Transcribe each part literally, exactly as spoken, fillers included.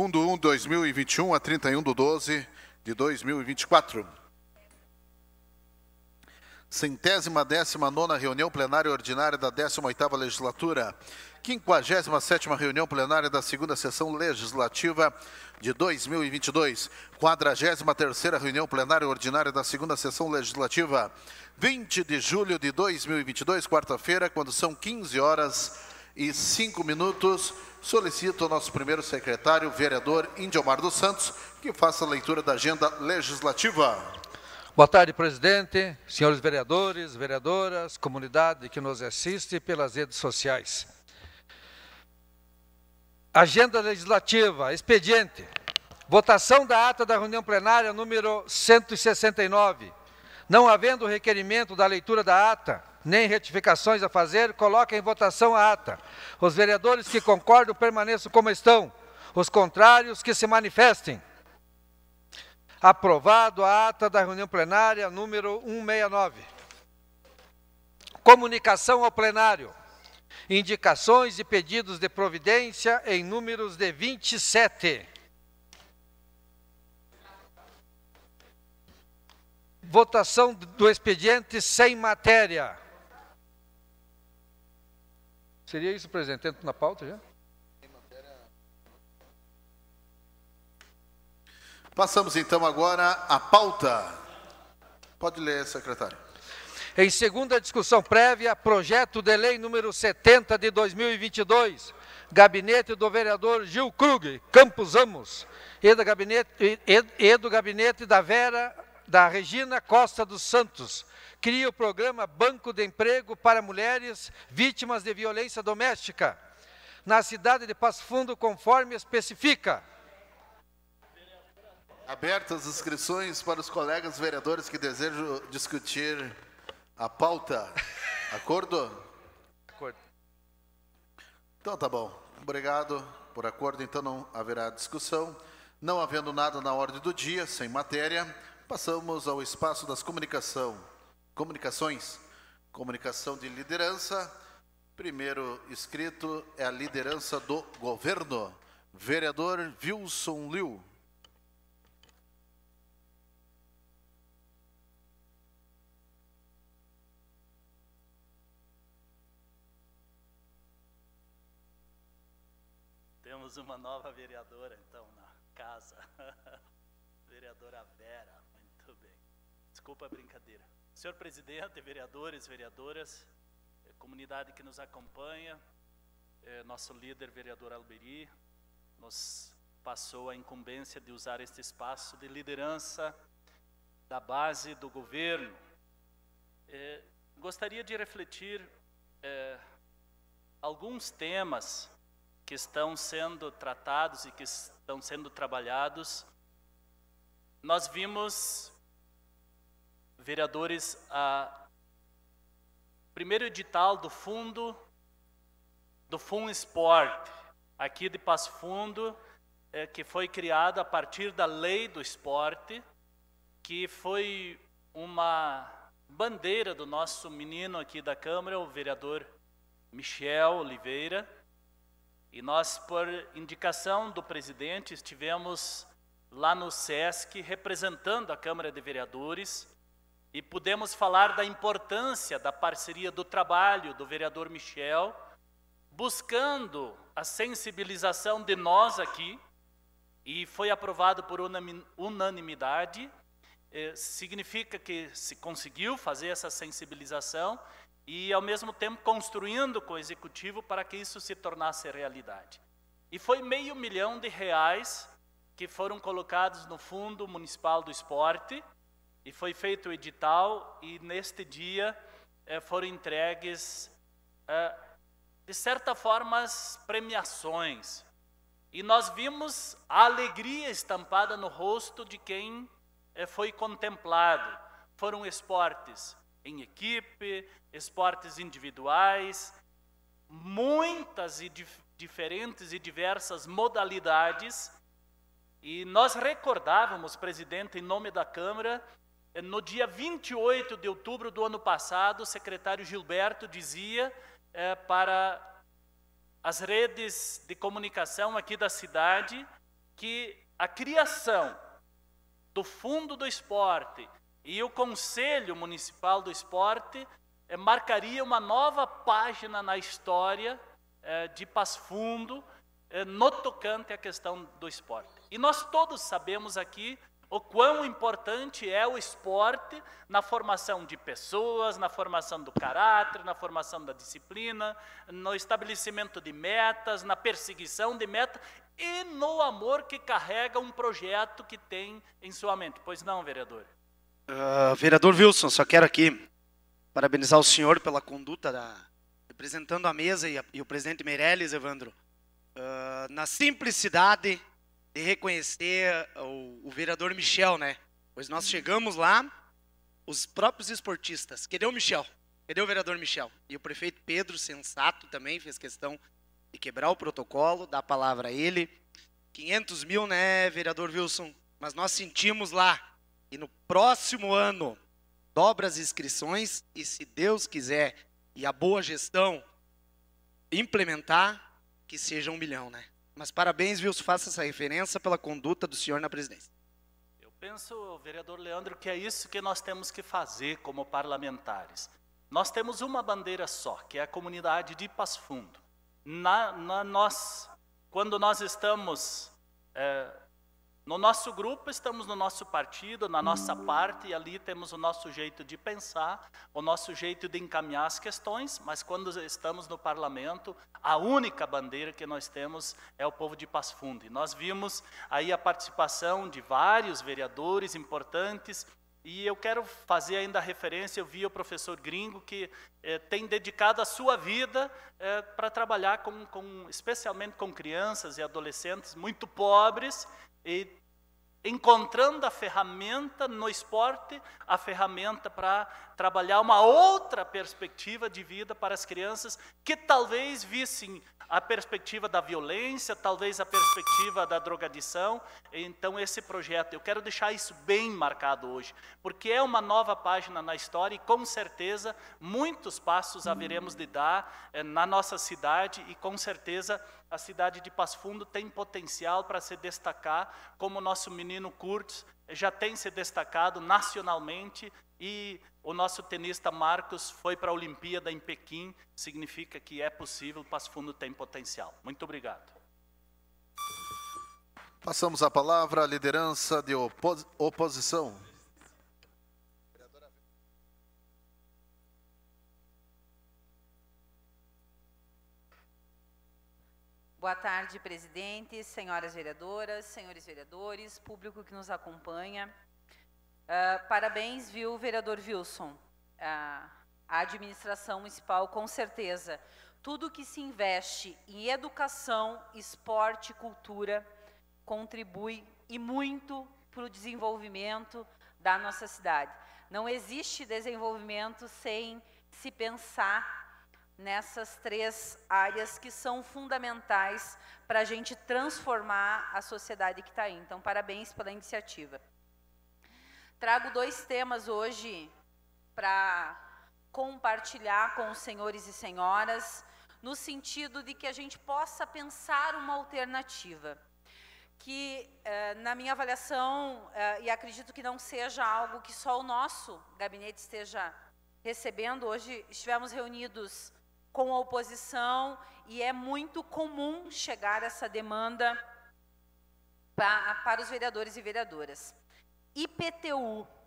segundo um, dois mil e vinte e um a trinta e um de doze de dois mil e vinte e quatro. Centésima décima nona reunião plenária ordinária da décima oitava legislatura. Quinquagésima sétima reunião plenária da segunda sessão legislativa de dois mil e vinte e dois. Quadragésima terceira reunião plenária ordinária da segunda sessão legislativa. vinte de julho de dois mil e vinte e dois, quarta-feira, quando são quinze horas e cinco minutos. Solicito ao nosso primeiro secretário, vereador Indiomar dos Santos, que faça a leitura da agenda legislativa. Boa tarde, presidente, senhores vereadores, vereadoras, comunidade que nos assiste pelas redes sociais. Agenda legislativa, expediente. Votação da ata da reunião plenária número cento e sessenta e nove. Não havendo requerimento da leitura da ata, nem retificações a fazer, coloca em votação a ata. Os vereadores que concordam permaneçam como estão. Os contrários que se manifestem. Aprovado a ata da reunião plenária número cento e sessenta e nove. Comunicação ao plenário. Indicações e pedidos de providência em números de vinte e sete. Votação do expediente sem matéria. Seria isso, presidente? Entra na pauta já? Passamos então agora à pauta. Pode ler, secretário. Em segunda discussão prévia, projeto de lei número setenta de dois mil e vinte e dois, gabinete do vereador Gil Krug, Campos Amos, e do gabinete, e, e do gabinete da Vera, da Regina Costa dos Santos, cria o programa Banco de Emprego para Mulheres Vítimas de Violência Doméstica, na cidade de Passo Fundo, conforme especifica. Abertas as inscrições para os colegas vereadores que desejam discutir a pauta. Acordo? Acordo. Então tá bom. Obrigado por acordo. Então não haverá discussão. Não havendo nada na ordem do dia, sem matéria, passamos ao espaço das comunicação. comunicações. Comunicação de liderança. Primeiro inscrito é a liderança do governo. Vereador Wilson Liu. Temos uma nova vereadora, então, na casa. Vereadora Vera, muito bem. Desculpa a brincadeira. Senhor presidente, vereadores, vereadoras, comunidade que nos acompanha, eh, nosso líder, vereador Alberi, nos passou a incumbência de usar este espaço de liderança da base do governo. Eh, gostaria de refletir eh, alguns temas que estão sendo tratados e que estão sendo trabalhados. Nós vimos, vereadores, a primeiro edital do fundo, do Fundo Esporte, aqui de Passo Fundo, é, que foi criado a partir da lei do esporte, que foi uma bandeira do nosso menino aqui da Câmara, o vereador Michel Oliveira. E nós, por indicação do presidente, estivemos lá no SESC representando a Câmara de Vereadores e pudemos falar da importância da parceria do trabalho do vereador Michel, buscando a sensibilização de nós aqui, e foi aprovado por unanimidade. Eh, significa que se conseguiu fazer essa sensibilização e, ao mesmo tempo, construindo com o Executivo para que isso se tornasse realidade. E foi meio milhão de reais que foram colocados no Fundo Municipal do Esporte, e foi feito o edital, e neste dia eh, foram entregues, eh, de certa forma, as premiações. E nós vimos a alegria estampada no rosto de quem eh, foi contemplado. Foram esportes em equipe, esportes individuais, muitas e dif diferentes e diversas modalidades. E nós recordávamos, presidente, em nome da Câmara, no dia vinte e oito de outubro do ano passado, o secretário Gilberto dizia eh, para as redes de comunicação aqui da cidade que a criação do Fundo do Esporte e o Conselho Municipal do Esporte eh, marcaria uma nova página na história eh, de Passo Fundo, eh, no tocante à questão do esporte. E nós todos sabemos aqui o quão importante é o esporte na formação de pessoas, na formação do caráter, na formação da disciplina, no estabelecimento de metas, na perseguição de metas e no amor que carrega um projeto que tem em sua mente. Pois não, vereador? Uh, vereador Wilson, só quero aqui parabenizar o senhor pela conduta, da, representando a mesa e, a, e o presidente Meirelles, Evandro, uh, na simplicidade de reconhecer o, o vereador Michel, né? Pois nós chegamos lá, os próprios esportistas, cadê o Michel? Cadê o vereador Michel? E o prefeito Pedro, sensato também, fez questão de quebrar o protocolo, dar a palavra a ele. quinhentos mil, né, vereador Wilson? Mas nós sentimos lá, e no próximo ano, dobra as inscrições, e se Deus quiser, e a boa gestão implementar, que seja um milhão, né? Mas parabéns, Wilson, faça essa referência pela conduta do senhor na presidência. Eu penso, vereador Leandro, que é isso que nós temos que fazer como parlamentares. Nós temos uma bandeira só, que é a comunidade de Passo Fundo. Na, na nós, quando nós estamos é, no nosso grupo, estamos no nosso partido, na nossa parte, e ali temos o nosso jeito de pensar, o nosso jeito de encaminhar as questões, mas quando estamos no parlamento, a única bandeira que nós temos é o povo de Passo Fundo. E nós vimos aí a participação de vários vereadores importantes, e eu quero fazer ainda a referência, eu vi o professor Gringo, que eh, tem dedicado a sua vida eh, para trabalhar com, com, especialmente com crianças e adolescentes muito pobres, e encontrando a ferramenta no esporte, a ferramenta para trabalhar uma outra perspectiva de vida para as crianças que talvez vissem a perspectiva da violência, talvez a perspectiva da drogadição. Então esse projeto, eu quero deixar isso bem marcado hoje, porque é uma nova página na história e com certeza muitos passos haveremos de dar eh, na nossa cidade, e com certeza a cidade de Passo Fundo tem potencial para se destacar, como o nosso menino Kurtz já tem se destacado nacionalmente, e o nosso tenista Marcos foi para a Olimpíada em Pequim, significa que é possível, Passo Fundo tem potencial. Muito obrigado. Passamos a palavra à liderança de opos oposição. Boa tarde, presidente, senhoras vereadoras, senhores vereadores, público que nos acompanha. Uh, parabéns, viu, vereador Wilson. Uh, a administração municipal, com certeza, tudo que se investe em educação, esporte, cultura, contribui e muito para o desenvolvimento da nossa cidade. Não existe desenvolvimento sem se pensar nessas três áreas que são fundamentais para a gente transformar a sociedade que está aí. Então, parabéns pela iniciativa. Trago dois temas hoje para compartilhar com os senhores e senhoras, no sentido de que a gente possa pensar uma alternativa, que, eh, na minha avaliação, eh, e acredito que não seja algo que só o nosso gabinete esteja recebendo, hoje estivemos reunidos com a oposição, e é muito comum chegar essa demanda pra, para os vereadores e vereadoras. I P T U uh,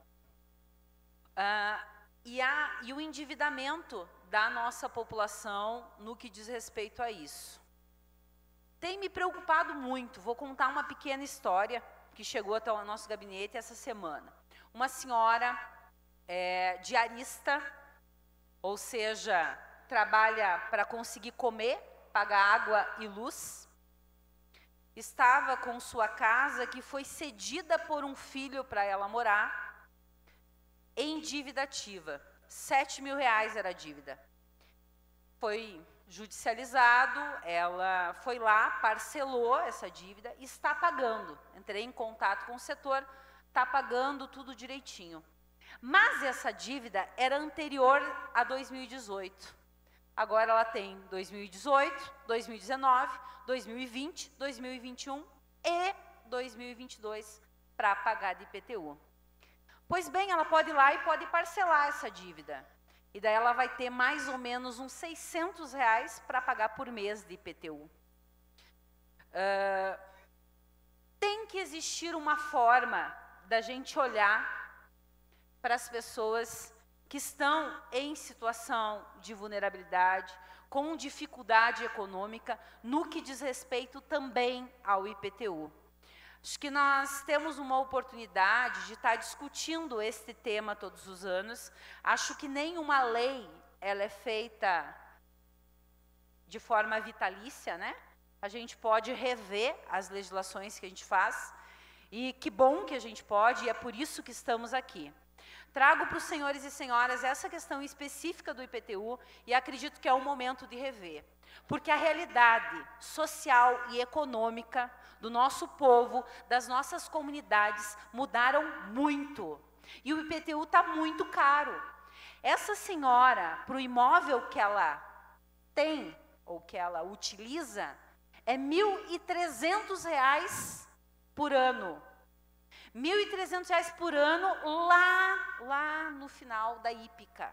e, a, e o endividamento da nossa população no que diz respeito a isso. Tem me preocupado muito, vou contar uma pequena história que chegou até o nosso gabinete essa semana. Uma senhora é, diarista, ou seja, trabalha para conseguir comer, pagar água e luz, estava com sua casa que foi cedida por um filho para ela morar, em dívida ativa. Sete mil reais era a dívida. Foi judicializado, ela foi lá, parcelou essa dívida e está pagando. Entrei em contato com o setor, está pagando tudo direitinho. Mas essa dívida era anterior a dois mil e dezoito. Agora ela tem dois mil e dezoito, dois mil e dezenove, dois mil e vinte, dois mil e vinte e um e dois mil e vinte e dois para pagar de I P T U. Pois bem, ela pode ir lá e pode parcelar essa dívida. E daí ela vai ter mais ou menos uns seiscentos reais para pagar por mês de I P T U. Uh, tem que existir uma forma da gente olhar para as pessoas que estão em situação de vulnerabilidade, com dificuldade econômica, no que diz respeito também ao I P T U. Acho que nós temos uma oportunidade de estar discutindo este tema todos os anos. Acho que nenhuma lei ela é feita de forma vitalícia, né? A gente pode rever as legislações que a gente faz, e que bom que a gente pode, e é por isso que estamos aqui. Trago para os senhores e senhoras essa questão específica do I P T U, e acredito que é o momento de rever. Porque a realidade social e econômica do nosso povo, das nossas comunidades, mudaram muito. E o I P T U está muito caro. Essa senhora, para o imóvel que ela tem, ou que ela utiliza, é mil e trezentos reais por ano. mil e trezentos reais por ano lá, lá no final da hípica.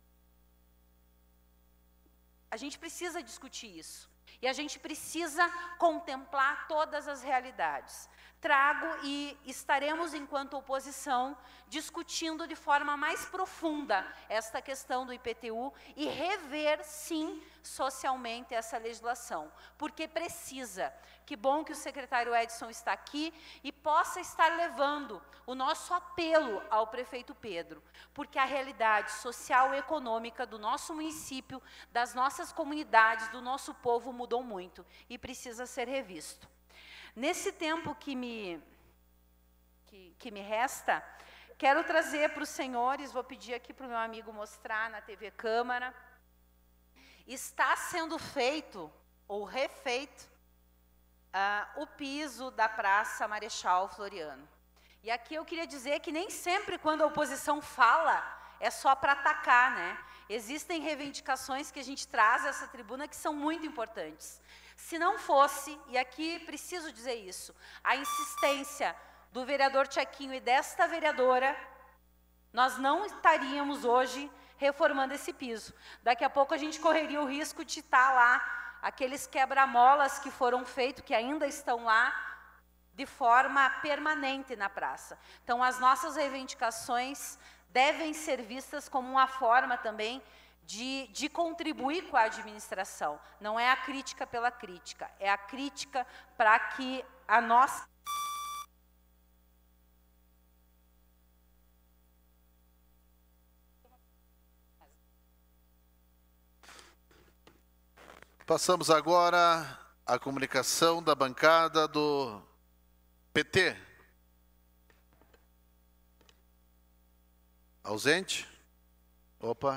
A gente precisa discutir isso. E a gente precisa contemplar todas as realidades. Trago e estaremos, enquanto oposição, discutindo de forma mais profunda esta questão do I P T U e rever, sim, socialmente essa legislação. Porque precisa. Que bom que o secretário Edson está aqui e possa estar levando o nosso apelo ao prefeito Pedro, porque a realidade social e econômica do nosso município, das nossas comunidades, do nosso povo mudou muito e precisa ser revisto. Nesse tempo que me, que, que me resta, quero trazer para os senhores, vou pedir aqui para o meu amigo mostrar na T V Câmara, está sendo feito ou refeito Uh, o piso da Praça Marechal Floriano. E aqui eu queria dizer que nem sempre quando a oposição fala, é só para atacar, né? Existem reivindicações que a gente traz a essa tribuna que são muito importantes. Se não fosse, e aqui preciso dizer isso, a insistência do vereador Tchequinho e desta vereadora, nós não estaríamos hoje reformando esse piso. Daqui a pouco a gente correria o risco de estar lá aqueles quebra-molas que foram feitos, que ainda estão lá, de forma permanente na praça. Então, as nossas reivindicações devem ser vistas como uma forma também de, de contribuir com a administração. Não é a crítica pela crítica, é a crítica para que a nossa... Passamos agora à comunicação da bancada do P T. Ausente? Opa.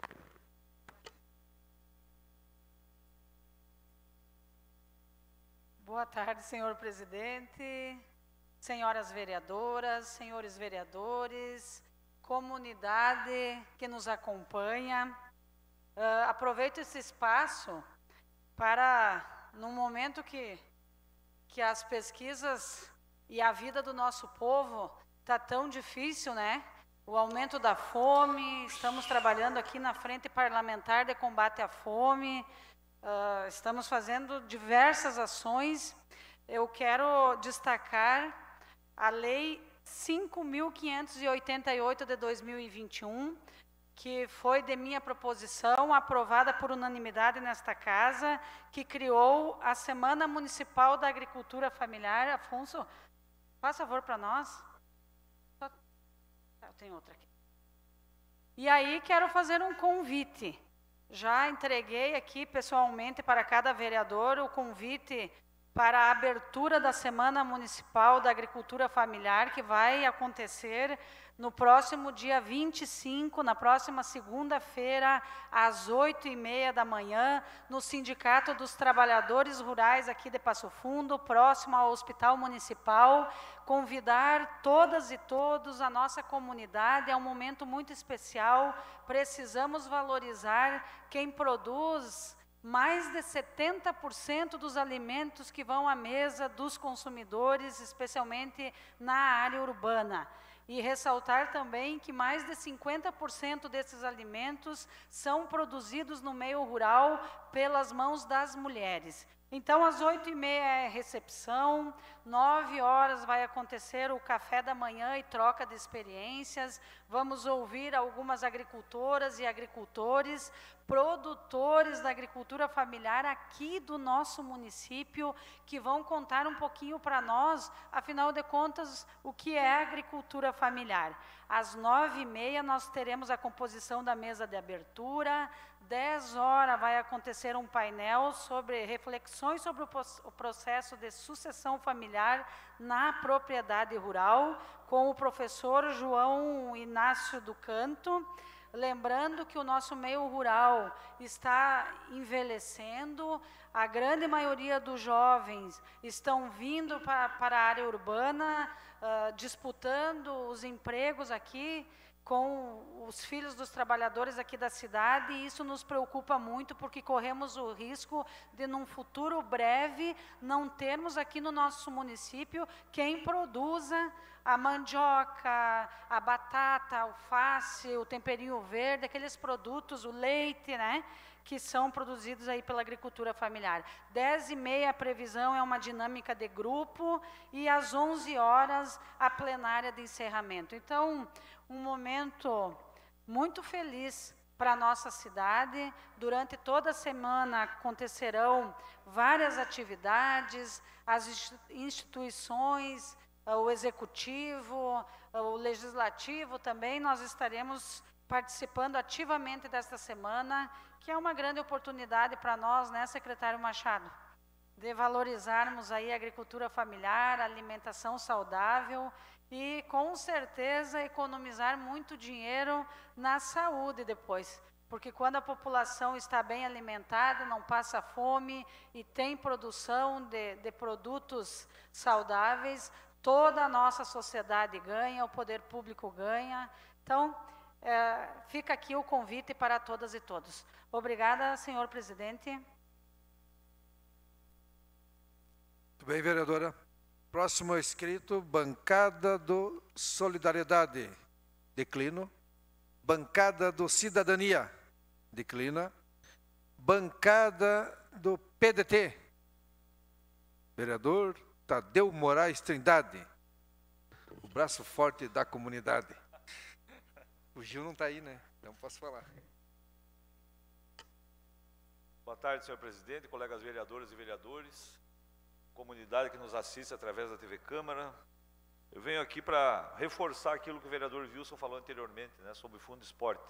Boa tarde, senhor presidente, senhoras vereadoras, senhores vereadores, comunidade que nos acompanha. Uh, aproveito esse espaço para, num momento que, que as pesquisas e a vida do nosso povo está tão difícil, né? O aumento da fome, estamos trabalhando aqui na Frente Parlamentar de Combate à Fome, uh, estamos fazendo diversas ações. Eu quero destacar a Lei cinco mil quinhentos e oitenta e oito de dois mil e vinte e um, que foi de minha proposição, aprovada por unanimidade nesta casa, que criou a Semana Municipal da Agricultura Familiar. Afonso, faz favor para nós. Só... Eu tenho outra aqui. E aí quero fazer um convite. Já entreguei aqui pessoalmente para cada vereador o convite para a abertura da Semana Municipal da Agricultura Familiar, que vai acontecer no próximo dia vinte e cinco, na próxima segunda-feira, às oito e meia da manhã, no Sindicato dos Trabalhadores Rurais aqui de Passo Fundo, próximo ao Hospital Municipal. Convidar todas e todos, a nossa comunidade, é um momento muito especial. Precisamos valorizar quem produz mais de setenta por cento dos alimentos que vão à mesa dos consumidores, especialmente na área urbana. E ressaltar também que mais de cinquenta por cento desses alimentos são produzidos no meio rural pelas mãos das mulheres. Então, às oito e meia é recepção, nove horas vai acontecer o café da manhã e troca de experiências. Vamos ouvir algumas agricultoras e agricultores, produtores da agricultura familiar aqui do nosso município, que vão contar um pouquinho para nós, afinal de contas, o que é agricultura familiar. Às nove e meia nós teremos a composição da mesa de abertura. dez horas vai acontecer um painel sobre reflexões sobre o processo de sucessão familiar na propriedade rural, com o professor João Inácio do Canto. Lembrando que o nosso meio rural está envelhecendo, a grande maioria dos jovens estão vindo para, para a área urbana, uh, disputando os empregos aqui com os filhos dos trabalhadores aqui da cidade, e isso nos preocupa muito, porque corremos o risco de, num futuro breve, não termos aqui no nosso município quem produza a mandioca, a batata, a alface, o temperinho verde, aqueles produtos, o leite, né, que são produzidos aí pela agricultura familiar. Dez e meia a previsão é uma dinâmica de grupo, e às onze horas a plenária de encerramento. Então, um momento muito feliz para a nossa cidade. Durante toda a semana acontecerão várias atividades, as instituições, o executivo, o legislativo também, nós estaremos participando ativamente desta semana, que é uma grande oportunidade para nós, né, secretário Machado, de valorizarmos aí a agricultura familiar, a alimentação saudável e, com certeza, economizar muito dinheiro na saúde depois. Porque quando a população está bem alimentada, não passa fome e tem produção de, de produtos saudáveis, toda a nossa sociedade ganha, o poder público ganha. Então, é, fica aqui o convite para todas e todos. Obrigada, senhor presidente. Muito bem, vereadora. Próximo inscrito, bancada do Solidariedade. Declino. Bancada do Cidadania. Declina. Bancada do P D T. Vereador Tadeu Moraes Trindade. O braço forte da comunidade. O Gil não está aí, né? Não posso falar. Boa tarde, senhor presidente, colegas vereadoras e vereadores, comunidade que nos assiste através da T V Câmara. Eu venho aqui para reforçar aquilo que o vereador Wilson falou anteriormente, né, sobre o Fundo Esporte,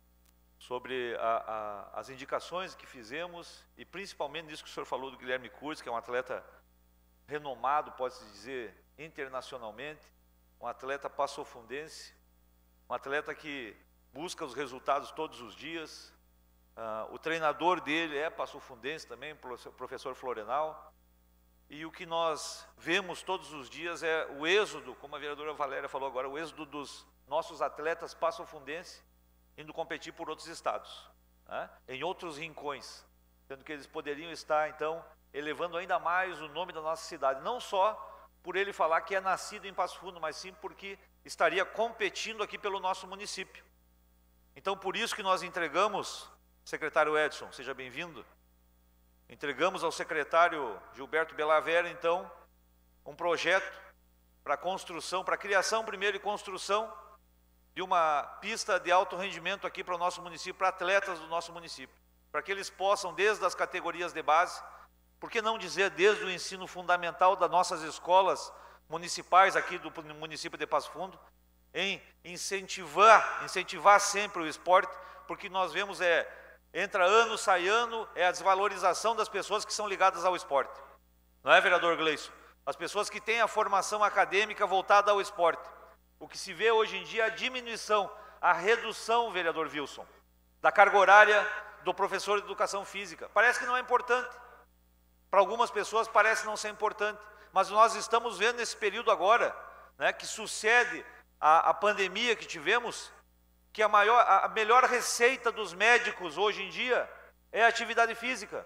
sobre a, a, as indicações que fizemos e principalmente nisso que o senhor falou do Guilherme Curtis, que é um atleta renomado, pode-se dizer, internacionalmente, um atleta passofundense, um atleta que busca os resultados todos os dias. Uh, o treinador dele é passofundense também, o professor Florenal. E o que nós vemos todos os dias é o êxodo, como a vereadora Valéria falou agora, o êxodo dos nossos atletas passofundenses indo competir por outros estados, né, em outros rincões, sendo que eles poderiam estar, então, elevando ainda mais o nome da nossa cidade, não só por ele falar que é nascido em Passo Fundo, mas sim porque estaria competindo aqui pelo nosso município. Então, por isso que nós entregamos, secretário Edson, seja bem-vindo, entregamos ao secretário Gilberto Bellavera, então, um projeto para construção, para criação primeiro e construção de uma pista de alto rendimento aqui para o nosso município, para atletas do nosso município, para que eles possam, desde as categorias de base, por que não dizer desde o ensino fundamental das nossas escolas municipais aqui do município de Passo Fundo, em incentivar, incentivar sempre o esporte, porque nós vemos, é, entra ano, sai ano, é a desvalorização das pessoas que são ligadas ao esporte. Não é, vereador Gleison? As pessoas que têm a formação acadêmica voltada ao esporte. O que se vê hoje em dia é a diminuição, a redução, vereador Wilson, da carga horária do professor de educação física. Parece que não é importante. Para algumas pessoas parece não ser importante, mas nós estamos vendo nesse período agora, né, que sucede a, a pandemia que tivemos, que a, maior, a melhor receita dos médicos hoje em dia é atividade física.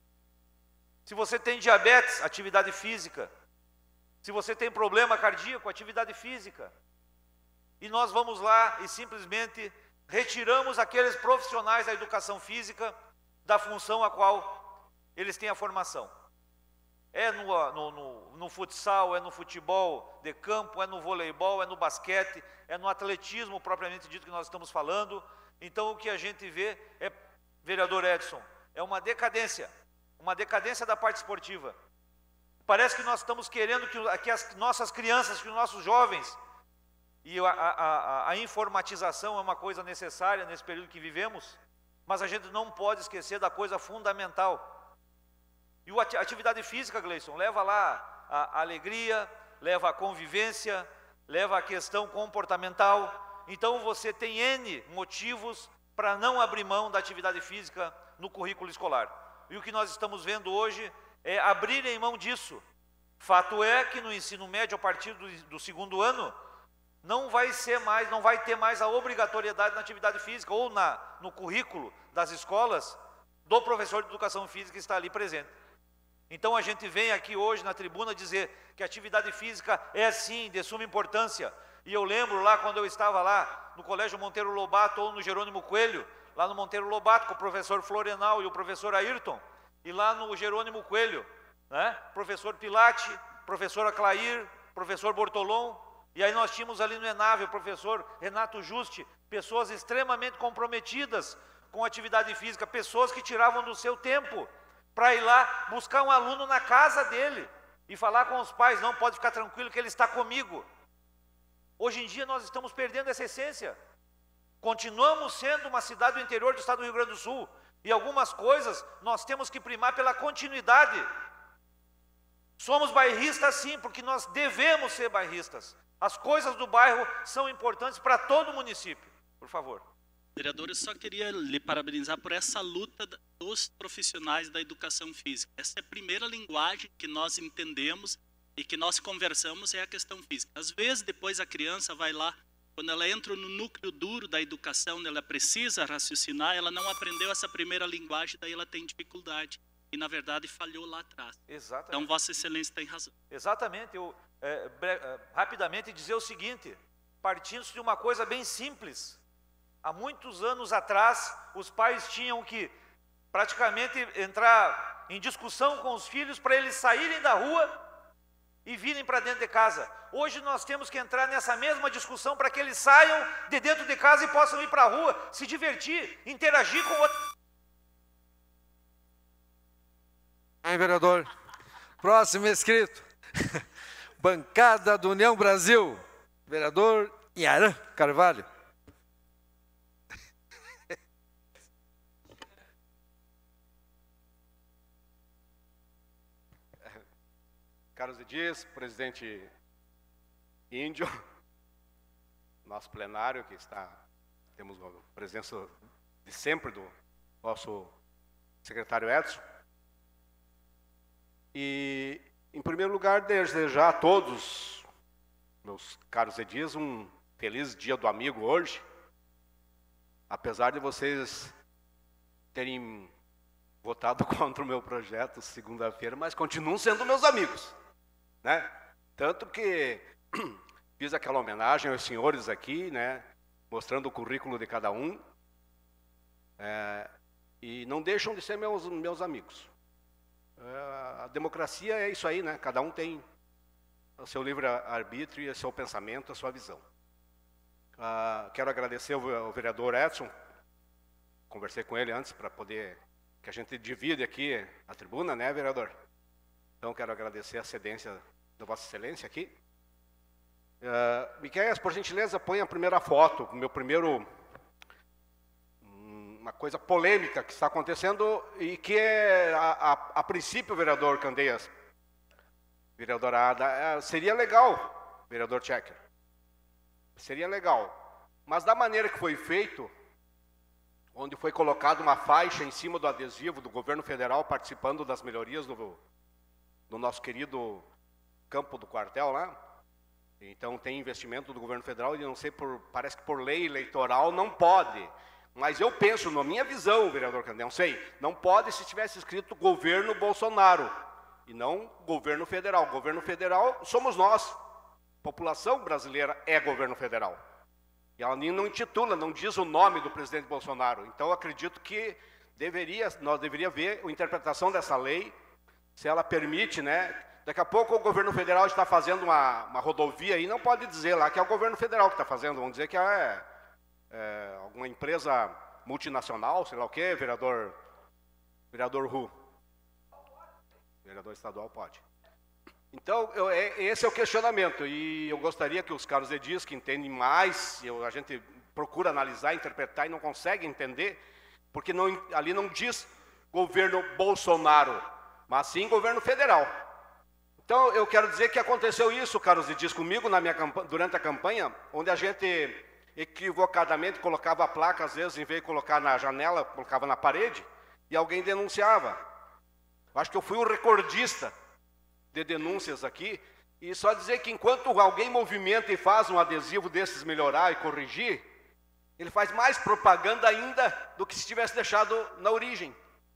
Se você tem diabetes, atividade física. Se você tem problema cardíaco, atividade física. E nós vamos lá e simplesmente retiramos aqueles profissionais da educação física da função a qual eles têm a formação. É no, no, no, no futsal, é no futebol de campo, é no voleibol, é no basquete, é no atletismo propriamente dito que nós estamos falando. Então o que a gente vê é, vereador Edson, é uma decadência, uma decadência da parte esportiva. Parece que nós estamos querendo que, que as nossas crianças, que os nossos jovens, e a, a, a, a informatização é uma coisa necessária nesse período que vivemos, mas a gente não pode esquecer da coisa fundamental. E a atividade física, Gleison, leva lá a alegria, leva a convivência, leva a questão comportamental. Então você tem N motivos para não abrir mão da atividade física no currículo escolar. E o que nós estamos vendo hoje é abrirem mão disso. Fato é que no ensino médio, a partir do, do segundo ano, não vai ser mais, não vai ter mais a obrigatoriedade na atividade física ou na, no currículo das escolas do professor de educação física que está ali presente. Então a gente vem aqui hoje na tribuna dizer que a atividade física é sim de suma importância. E eu lembro lá quando eu estava lá no Colégio Monteiro Lobato ou no Jerônimo Coelho, lá no Monteiro Lobato com o professor Florenal e o professor Ayrton, e lá no Jerônimo Coelho, né? Professor Pilate, professor Aclair, professor Bortolom, e aí nós tínhamos ali no Enave o professor Renato Juste, pessoas extremamente comprometidas com a atividade física, pessoas que tiravam do seu tempo para ir lá buscar um aluno na casa dele e falar com os pais, não, pode ficar tranquilo que ele está comigo. Hoje em dia nós estamos perdendo essa essência. Continuamos sendo uma cidade do interior do estado do Rio Grande do Sul e algumas coisas nós temos que primar pela continuidade. Somos bairristas sim, porque nós devemos ser bairristas. As coisas do bairro são importantes para todo o município. Por favor. Vereador, eu só queria lhe parabenizar por essa luta dos profissionais da educação física. Essa é a primeira linguagem que nós entendemos e que nós conversamos, é a questão física. Às vezes, depois a criança vai lá, quando ela entra no núcleo duro da educação, ela precisa raciocinar, ela não aprendeu essa primeira linguagem, daí ela tem dificuldade. E, na verdade, falhou lá atrás. Exatamente. Então, Vossa Excelência tem razão. Exatamente. Eu, é, bre- rapidamente, dizer o seguinte, partindo de uma coisa bem simples. Há muitos anos atrás, os pais tinham que praticamente entrar em discussão com os filhos para eles saírem da rua e virem para dentro de casa. Hoje nós temos que entrar nessa mesma discussão para que eles saiam de dentro de casa e possam ir para a rua, se divertir, interagir com outros. Hein, vereador? Próximo inscrito. Bancada do União Brasil. Vereador Yaran Carvalho. Carlos Edis, presidente Índio, nosso plenário que está, temos a presença de sempre do nosso secretário Edson. E, em primeiro lugar, desejar a todos, meus caros Edis, um feliz dia do amigo hoje. Apesar de vocês terem votado contra o meu projeto segunda-feira, mas continuam sendo meus amigos, né? Tanto que fiz aquela homenagem aos senhores aqui, né? Mostrando o currículo de cada um, é, e não deixam de ser meus, meus amigos. É, a democracia é isso aí, né? Cada um tem o seu livre-arbítrio e o seu pensamento, a sua visão. Ah, quero agradecer ao vereador Edson, conversei com ele antes para poder, que a gente divide aqui a tribuna, né, vereador? Então, quero agradecer a cedência da Vossa Excelência aqui. Uh, Miquel, por gentileza, põe a primeira foto, o meu primeiro, uma coisa polêmica que está acontecendo e que é, a, a, a princípio, vereador Candeias, vereador Ada, seria legal, vereador Checker, seria legal, mas da maneira que foi feito, onde foi colocada uma faixa em cima do adesivo do governo federal participando das melhorias do, do nosso querido campo do quartel lá. Então tem investimento do governo federal e não sei, por, parece que por lei eleitoral não pode. Mas eu penso, na minha visão, vereador Candé, não sei, não pode se tivesse escrito governo Bolsonaro, e não governo federal. Governo federal somos nós. A população brasileira é governo federal. E ela nem não intitula, não diz o nome do presidente Bolsonaro. Então, eu acredito que deveria, nós deveríamos ver a interpretação dessa lei, se ela permite, né? Daqui a pouco o governo federal está fazendo uma, uma rodovia e não pode dizer lá que é o governo federal que está fazendo, vamos dizer que é, é alguma empresa multinacional, sei lá o quê, vereador, vereador Ru. Vereador estadual pode. Então, eu, é, esse é o questionamento, e eu gostaria que os caros edis, que entendem mais, eu, a gente procura analisar, interpretar e não consegue entender, porque não, ali não diz governo Bolsonaro, mas sim governo federal. Então, eu quero dizer que aconteceu isso, caros edis, comigo na minha campanha, durante a campanha, onde a gente equivocadamente colocava a placa, às vezes, em vez de colocar na janela, colocava na parede, e alguém denunciava. Acho que eu fui um recordista de denúncias aqui, e só dizer que enquanto alguém movimenta e faz um adesivo desses melhorar e corrigir, ele faz mais propaganda ainda do que se tivesse deixado na origem.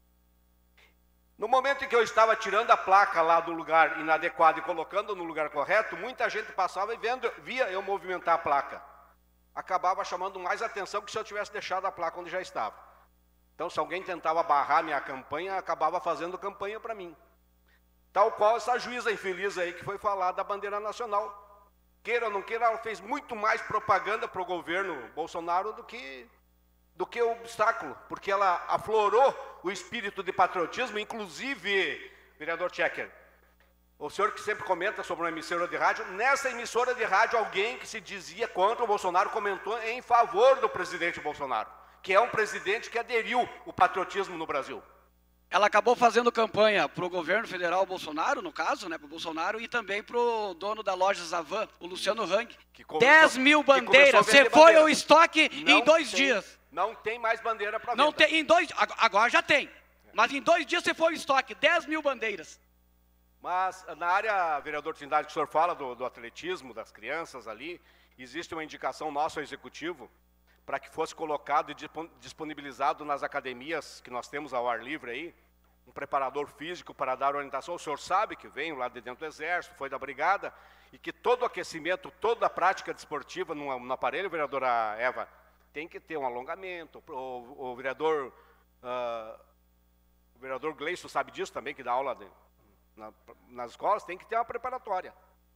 No momento em que eu estava tirando a placa lá do lugar inadequado e colocando no lugar correto, muita gente passava e vendo, via eu movimentar a placa. Acabava chamando mais atenção que se eu tivesse deixado a placa onde já estava. Então, se alguém tentava barrar minha campanha, acabava fazendo campanha para mim. Tal qual essa juíza infeliz aí que foi falar da bandeira nacional. Queira ou não queira, ela fez muito mais propaganda para o governo Bolsonaro do que... do que o obstáculo, porque ela aflorou o espírito de patriotismo, inclusive, vereador Checker, o senhor que sempre comenta sobre uma emissora de rádio, nessa emissora de rádio alguém que se dizia contra o Bolsonaro comentou em favor do presidente Bolsonaro, que é um presidente que aderiu o patriotismo no Brasil. Ela acabou fazendo campanha para o governo federal Bolsonaro, no caso, né, para o Bolsonaro, e também para o dono da loja Zavan, o Luciano Hang. dez mil bandeiras, você foi ao estoque não em dois tem, dias. Não tem mais bandeira para Não venda. tem, em dois, agora já tem, mas em dois dias você foi ao estoque, dez mil bandeiras. Mas na área, vereador Trindade, que o senhor fala do, do atletismo, das crianças ali, existe uma indicação nossa ao executivo para que fosse colocado e disponibilizado nas academias que nós temos ao ar livre aí, um preparador físico para dar orientação. O senhor sabe que veio lá de dentro do Exército, foi da Brigada, e que todo o aquecimento, toda a prática desportiva no, no aparelho, vereadora Eva, tem que ter um alongamento. O, o vereador uh, o vereador Gleison sabe disso também, que dá aula de, na, nas escolas, tem que ter uma preparatória.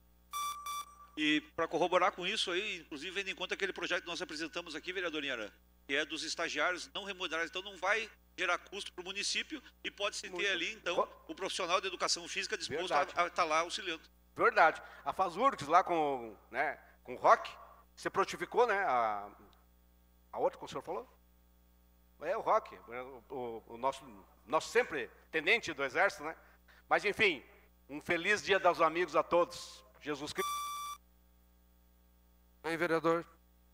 E para corroborar com isso aí, inclusive vendo em conta aquele projeto que nós apresentamos aqui, vereador Inharã, que é dos estagiários não remunerados, então não vai gerar custo para o município e pode-se ter ali, então, o profissional de educação física disposto Verdade. a estar lá auxiliando. Verdade. A Fazurgs lá com, né, com o Rock, se prontificou, né, a, a outra que o senhor falou? É o Rock, o, o, o nosso, nosso sempre tenente do Exército, né? Mas, enfim, um feliz dia dos amigos a todos. Jesus Cristo. Bem, vereador.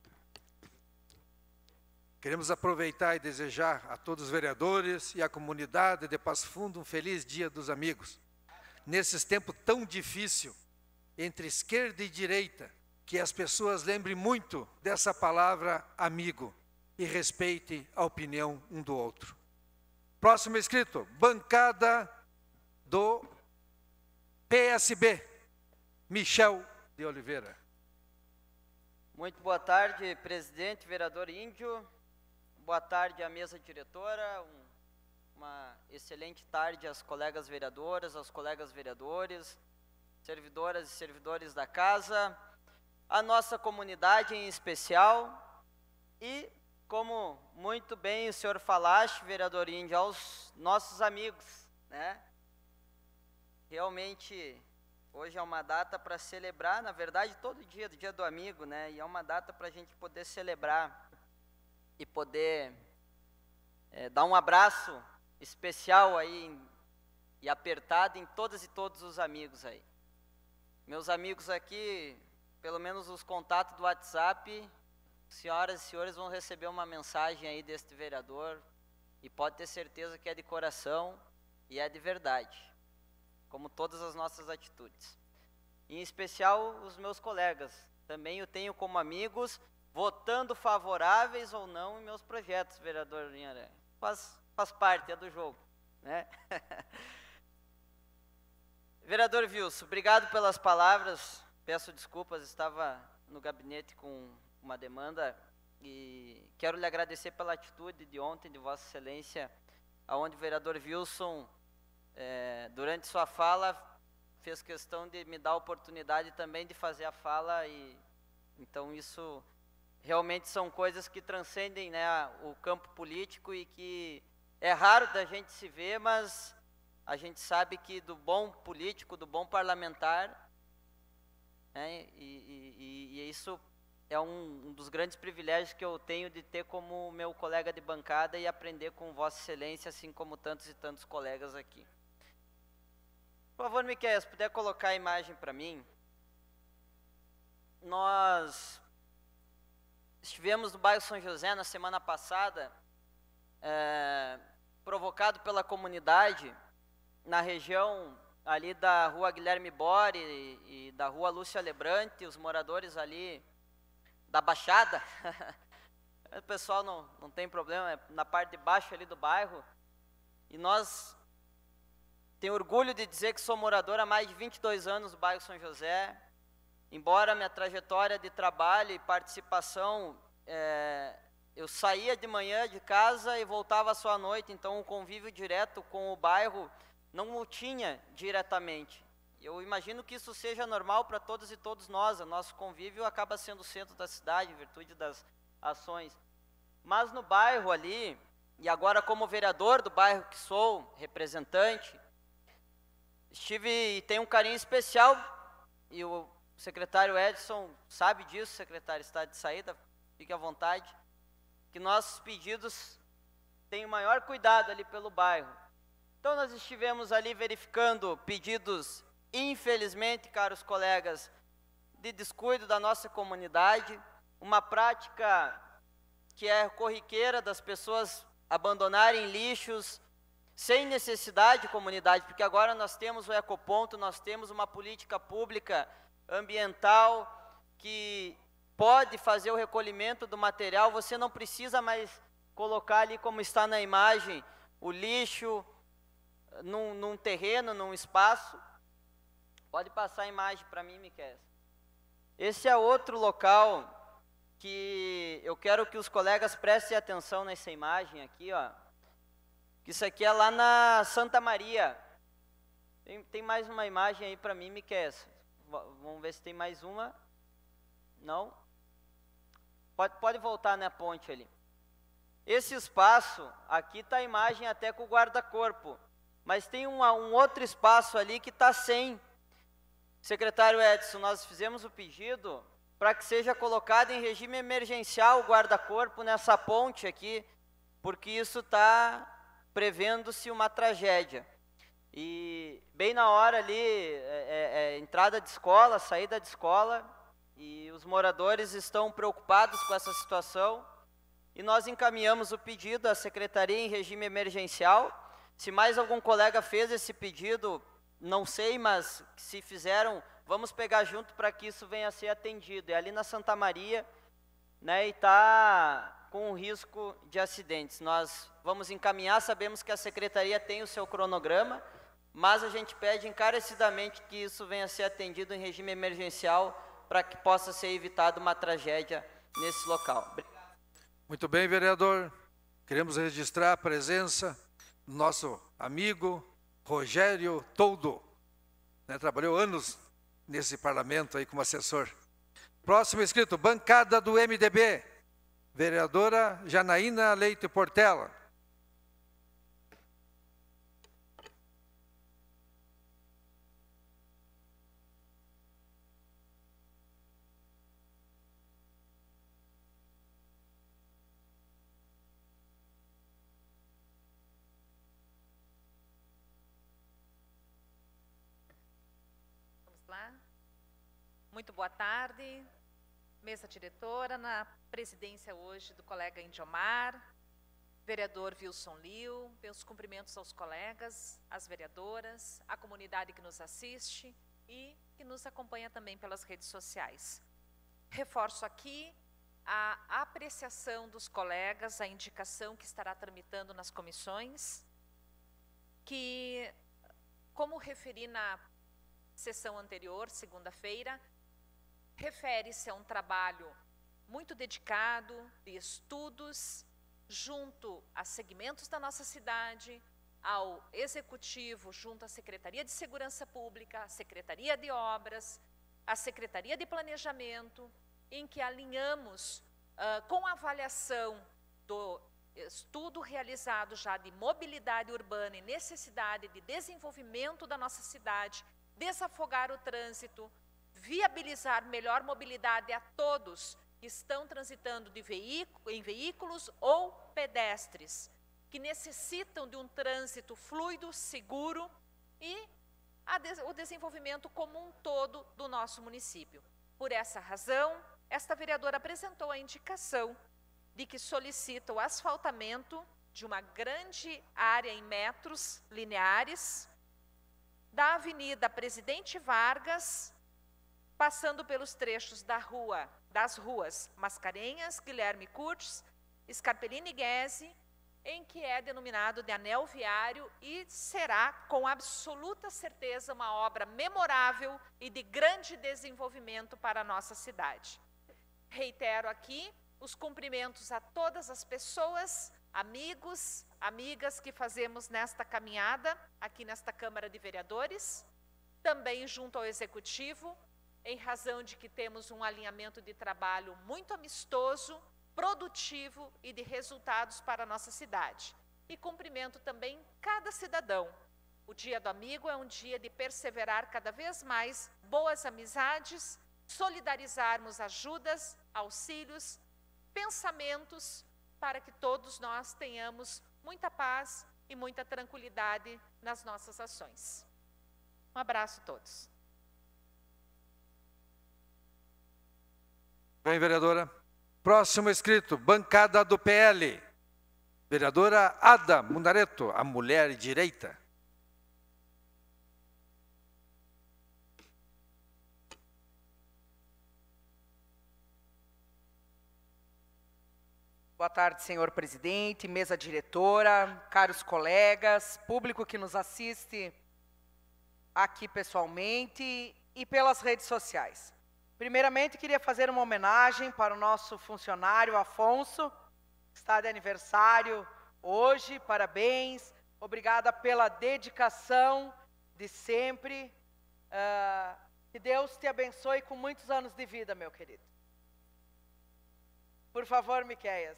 Queremos aproveitar e desejar a todos os vereadores e à comunidade de Passo Fundo um feliz dia dos amigos. Nesses tempos tão difíceis, entre esquerda e direita, que as pessoas lembrem muito dessa palavra amigo e respeite a opinião um do outro. Próximo inscrito, bancada do P S B, Michel de Oliveira. Muito boa tarde, presidente, vereador Índio. Boa tarde à mesa diretora. Um, uma excelente tarde às colegas vereadoras, aos colegas vereadores, servidoras e servidores da casa, à nossa comunidade em especial e, como muito bem o senhor falaste, vereador Índio, aos nossos amigos, né? Realmente... hoje é uma data para celebrar, na verdade, todo dia, do dia do amigo, né? E é uma data para a gente poder celebrar e poder é, dar um abraço especial aí em, e apertado em todas e todos os amigos aí. Meus amigos aqui, pelo menos os contatos do WhatsApp, senhoras e senhores vão receber uma mensagem aí deste vereador e pode ter certeza que é de coração e é de verdade, como todas as nossas atitudes. Em especial, os meus colegas, também eu tenho como amigos votando favoráveis ou não em meus projetos, vereador Linharan. Faz, faz parte, é do jogo, né? Vereador Wilson, obrigado pelas palavras. Peço desculpas, estava no gabinete com uma demanda e quero lhe agradecer pela atitude de ontem de Vossa Excelência, aonde o vereador Wilson, é, durante sua fala, fez questão de me dar a oportunidade também de fazer a fala, e então isso realmente são coisas que transcendem, né, o campo político e que é raro da gente se ver, mas a gente sabe que do bom político, do bom parlamentar, né, e, e, e isso é um, um dos grandes privilégios que eu tenho de ter como meu colega de bancada e aprender com Vossa Excelência, assim como tantos e tantos colegas aqui. Por favor, Miquel, se puder colocar a imagem para mim. Nós estivemos no bairro São José na semana passada, é, provocado pela comunidade, na região ali da rua Guilherme Bore e, e da rua Lúcia Lebrante, os moradores ali da Baixada, o pessoal não, não tem problema, é na parte de baixo ali do bairro, e nós tenho orgulho de dizer que sou morador há mais de vinte e dois anos do bairro São José, embora minha trajetória de trabalho e participação, é, eu saía de manhã de casa e voltava só à noite, então o convívio direto com o bairro não o tinha diretamente. Eu imagino que isso seja normal para todas e todos nós, o nosso convívio acaba sendo o centro da cidade, em virtude das ações. Mas no bairro ali, e agora como vereador do bairro que sou, representante, estive e tenho um carinho especial, e o secretário Edson sabe disso, secretário, está de saída, fique à vontade, que nossos pedidos têm o maior cuidado ali pelo bairro. Então nós estivemos ali verificando pedidos, infelizmente, caros colegas, de descuido da nossa comunidade, uma prática que é corriqueira das pessoas abandonarem lixos sem necessidade de comunidade, porque agora nós temos o ecoponto, nós temos uma política pública ambiental que pode fazer o recolhimento do material, você não precisa mais colocar ali, como está na imagem, o lixo num, num terreno, num espaço. Pode passar a imagem para mim, Miquel. Esse é outro local que eu quero que os colegas prestem atenção nessa imagem aqui, ó. Que isso aqui é lá na Santa Maria. Tem, tem mais uma imagem aí para mim, Miquel. Vamos ver se tem mais uma. Não? Pode, pode voltar na ponte ali. Esse espaço, aqui está a imagem até com o guarda-corpo. Mas tem um, um outro espaço ali que está sem. Secretário Edson, nós fizemos o pedido para que seja colocado em regime emergencial o guarda-corpo nessa ponte aqui, porque isso está prevendo-se uma tragédia. E bem na hora ali, é, é, é, entrada de escola, saída de escola, e os moradores estão preocupados com essa situação, e nós encaminhamos o pedido à secretaria em regime emergencial. Se mais algum colega fez esse pedido, não sei, mas se fizeram, vamos pegar junto para que isso venha a ser atendido. É ali na Santa Maria, né, e está com um risco de acidentes. Nós vamos encaminhar, sabemos que a secretaria tem o seu cronograma, mas a gente pede encarecidamente que isso venha a ser atendido em regime emergencial para que possa ser evitada uma tragédia nesse local. Obrigado. Muito bem, vereador. Queremos registrar a presença do nosso amigo Rogério Toldo, né, trabalhou anos nesse parlamento aí como assessor. Próximo inscrito, bancada do M D B, vereadora Janaína Leite Portela. Muito boa tarde, mesa diretora, na presidência hoje do colega Indiomar, vereador Wilson Liu, meus cumprimentos aos colegas, às vereadoras, à comunidade que nos assiste e que nos acompanha também pelas redes sociais. Reforço aqui a apreciação dos colegas, a indicação que estará tramitando nas comissões, que, como referi na sessão anterior, segunda-feira, refere-se a um trabalho muito dedicado, de estudos, junto a segmentos da nossa cidade, ao Executivo, junto à Secretaria de Segurança Pública, à Secretaria de Obras, à Secretaria de Planejamento, em que alinhamos uh, com a avaliação do estudo realizado já de mobilidade urbana e necessidade de desenvolvimento da nossa cidade, desafogar o trânsito, viabilizar melhor mobilidade a todos que estão transitando de veículo, em veículos ou pedestres, que necessitam de um trânsito fluido, seguro e a des- o desenvolvimento como um todo do nosso município. Por essa razão, esta vereadora apresentou a indicação de que solicita o asfaltamento de uma grande área em metros lineares da Avenida Presidente Vargas, passando pelos trechos da rua, das ruas Mascarenhas, Guilherme Curtis, Scarpellini Guese, em que é denominado de anel viário e será, com absoluta certeza, uma obra memorável e de grande desenvolvimento para a nossa cidade. Reitero aqui os cumprimentos a todas as pessoas, amigos, amigas que fazemos nesta caminhada, aqui nesta Câmara de Vereadores, também junto ao Executivo, em razão de que temos um alinhamento de trabalho muito amistoso, produtivo e de resultados para a nossa cidade. E cumprimento também cada cidadão. O Dia do Amigo é um dia de perseverar cada vez mais boas amizades, solidarizarmos ajudas, auxílios, pensamentos, para que todos nós tenhamos muita paz e muita tranquilidade nas nossas ações. Um abraço a todos. Bem, vereadora. Próximo inscrito, bancada do P L. Vereadora Ada Mundareto, a mulher direita. Boa tarde, senhor presidente, mesa diretora, caros colegas, público que nos assiste aqui pessoalmente e pelas redes sociais. Primeiramente, queria fazer uma homenagem para o nosso funcionário Afonso, que está de aniversário hoje, parabéns, obrigada pela dedicação de sempre, uh, que Deus te abençoe com muitos anos de vida, meu querido. Por favor, Miqueias.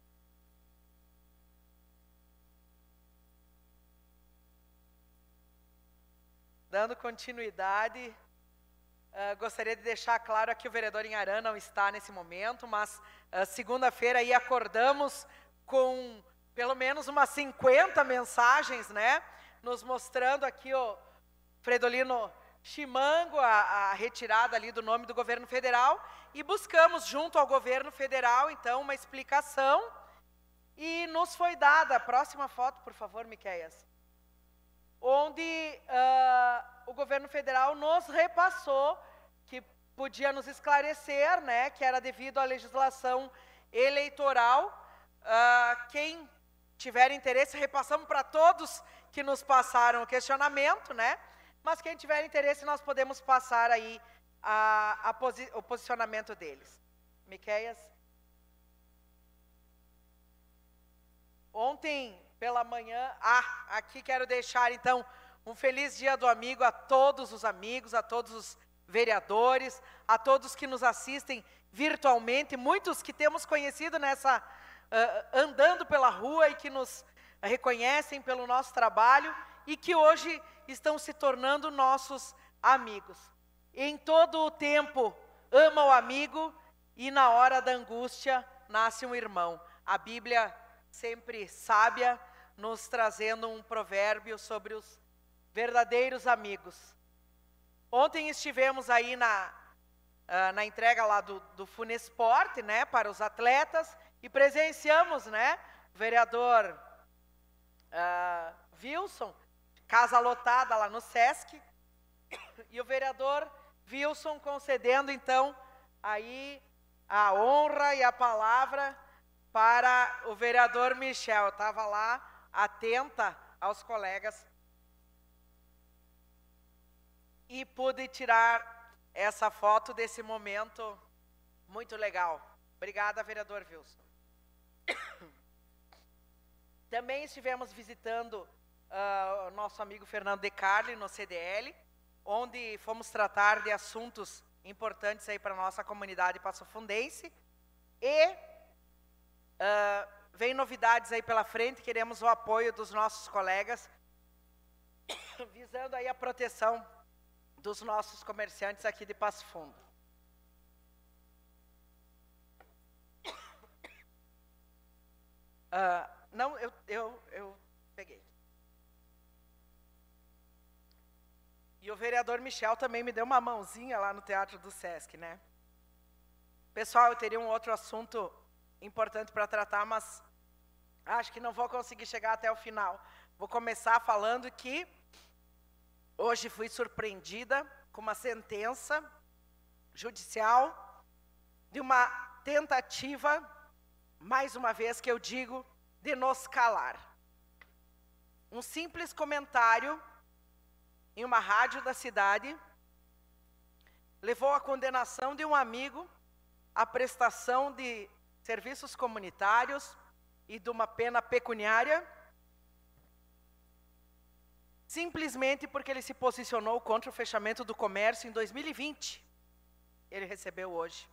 Dando continuidade, Uh, gostaria de deixar claro aqui, o vereador Inharã não está nesse momento, mas uh, segunda-feira aí acordamos com pelo menos umas cinquenta mensagens, né, nos mostrando aqui o Fredolino Chimango, a, a retirada ali do nome do governo federal, e buscamos junto ao governo federal, então, uma explicação, e nos foi dada, a próxima foto, por favor, Miqueias, onde uh, o governo federal nos repassou que podia nos esclarecer, né, que era devido à legislação eleitoral. Uh, quem tiver interesse, repassamos para todos que nos passaram o questionamento, né, mas quem tiver interesse, nós podemos passar aí a, a posi o posicionamento deles. Miqueias. Ontem pela manhã, ah, aqui quero deixar então um feliz Dia do Amigo a todos os amigos, a todos os vereadores, a todos que nos assistem virtualmente, muitos que temos conhecido nessa, uh, andando pela rua e que nos reconhecem pelo nosso trabalho e que hoje estão se tornando nossos amigos. Em todo o tempo ama o amigo e na hora da angústia nasce um irmão. A Bíblia sempre sábia, nos trazendo um provérbio sobre os verdadeiros amigos. Ontem estivemos aí na, uh, na entrega lá do, do Funesport, né, para os atletas, e presenciamos, né, o vereador uh, Wilson, casa lotada lá no Sesc, e o vereador Wilson concedendo, então, aí a honra e a palavra para o vereador Michel. Estava lá, atenta aos colegas, e pude tirar essa foto desse momento muito legal. Obrigada, vereador Wilson. Também estivemos visitando uh, o nosso amigo Fernando De Carli no C D L, onde fomos tratar de assuntos importantes aí para a nossa comunidade passofundense. E uh, vem novidades aí pela frente, queremos o apoio dos nossos colegas, visando aí a proteção dos nossos comerciantes aqui de Passo Fundo. Uh, não, eu, eu, eu peguei. E o vereador Michel também me deu uma mãozinha lá no Teatro do Sesc, né? Pessoal, eu teria um outro assunto importante para tratar, mas acho que não vou conseguir chegar até o final. Vou começar falando que hoje fui surpreendida com uma sentença judicial de uma tentativa, mais uma vez que eu digo, de nos calar. Um simples comentário em uma rádio da cidade levou à condenação de um amigo à prestação de serviços comunitários e de uma pena pecuniária, simplesmente porque ele se posicionou contra o fechamento do comércio em dois mil e vinte. Ele recebeu hoje.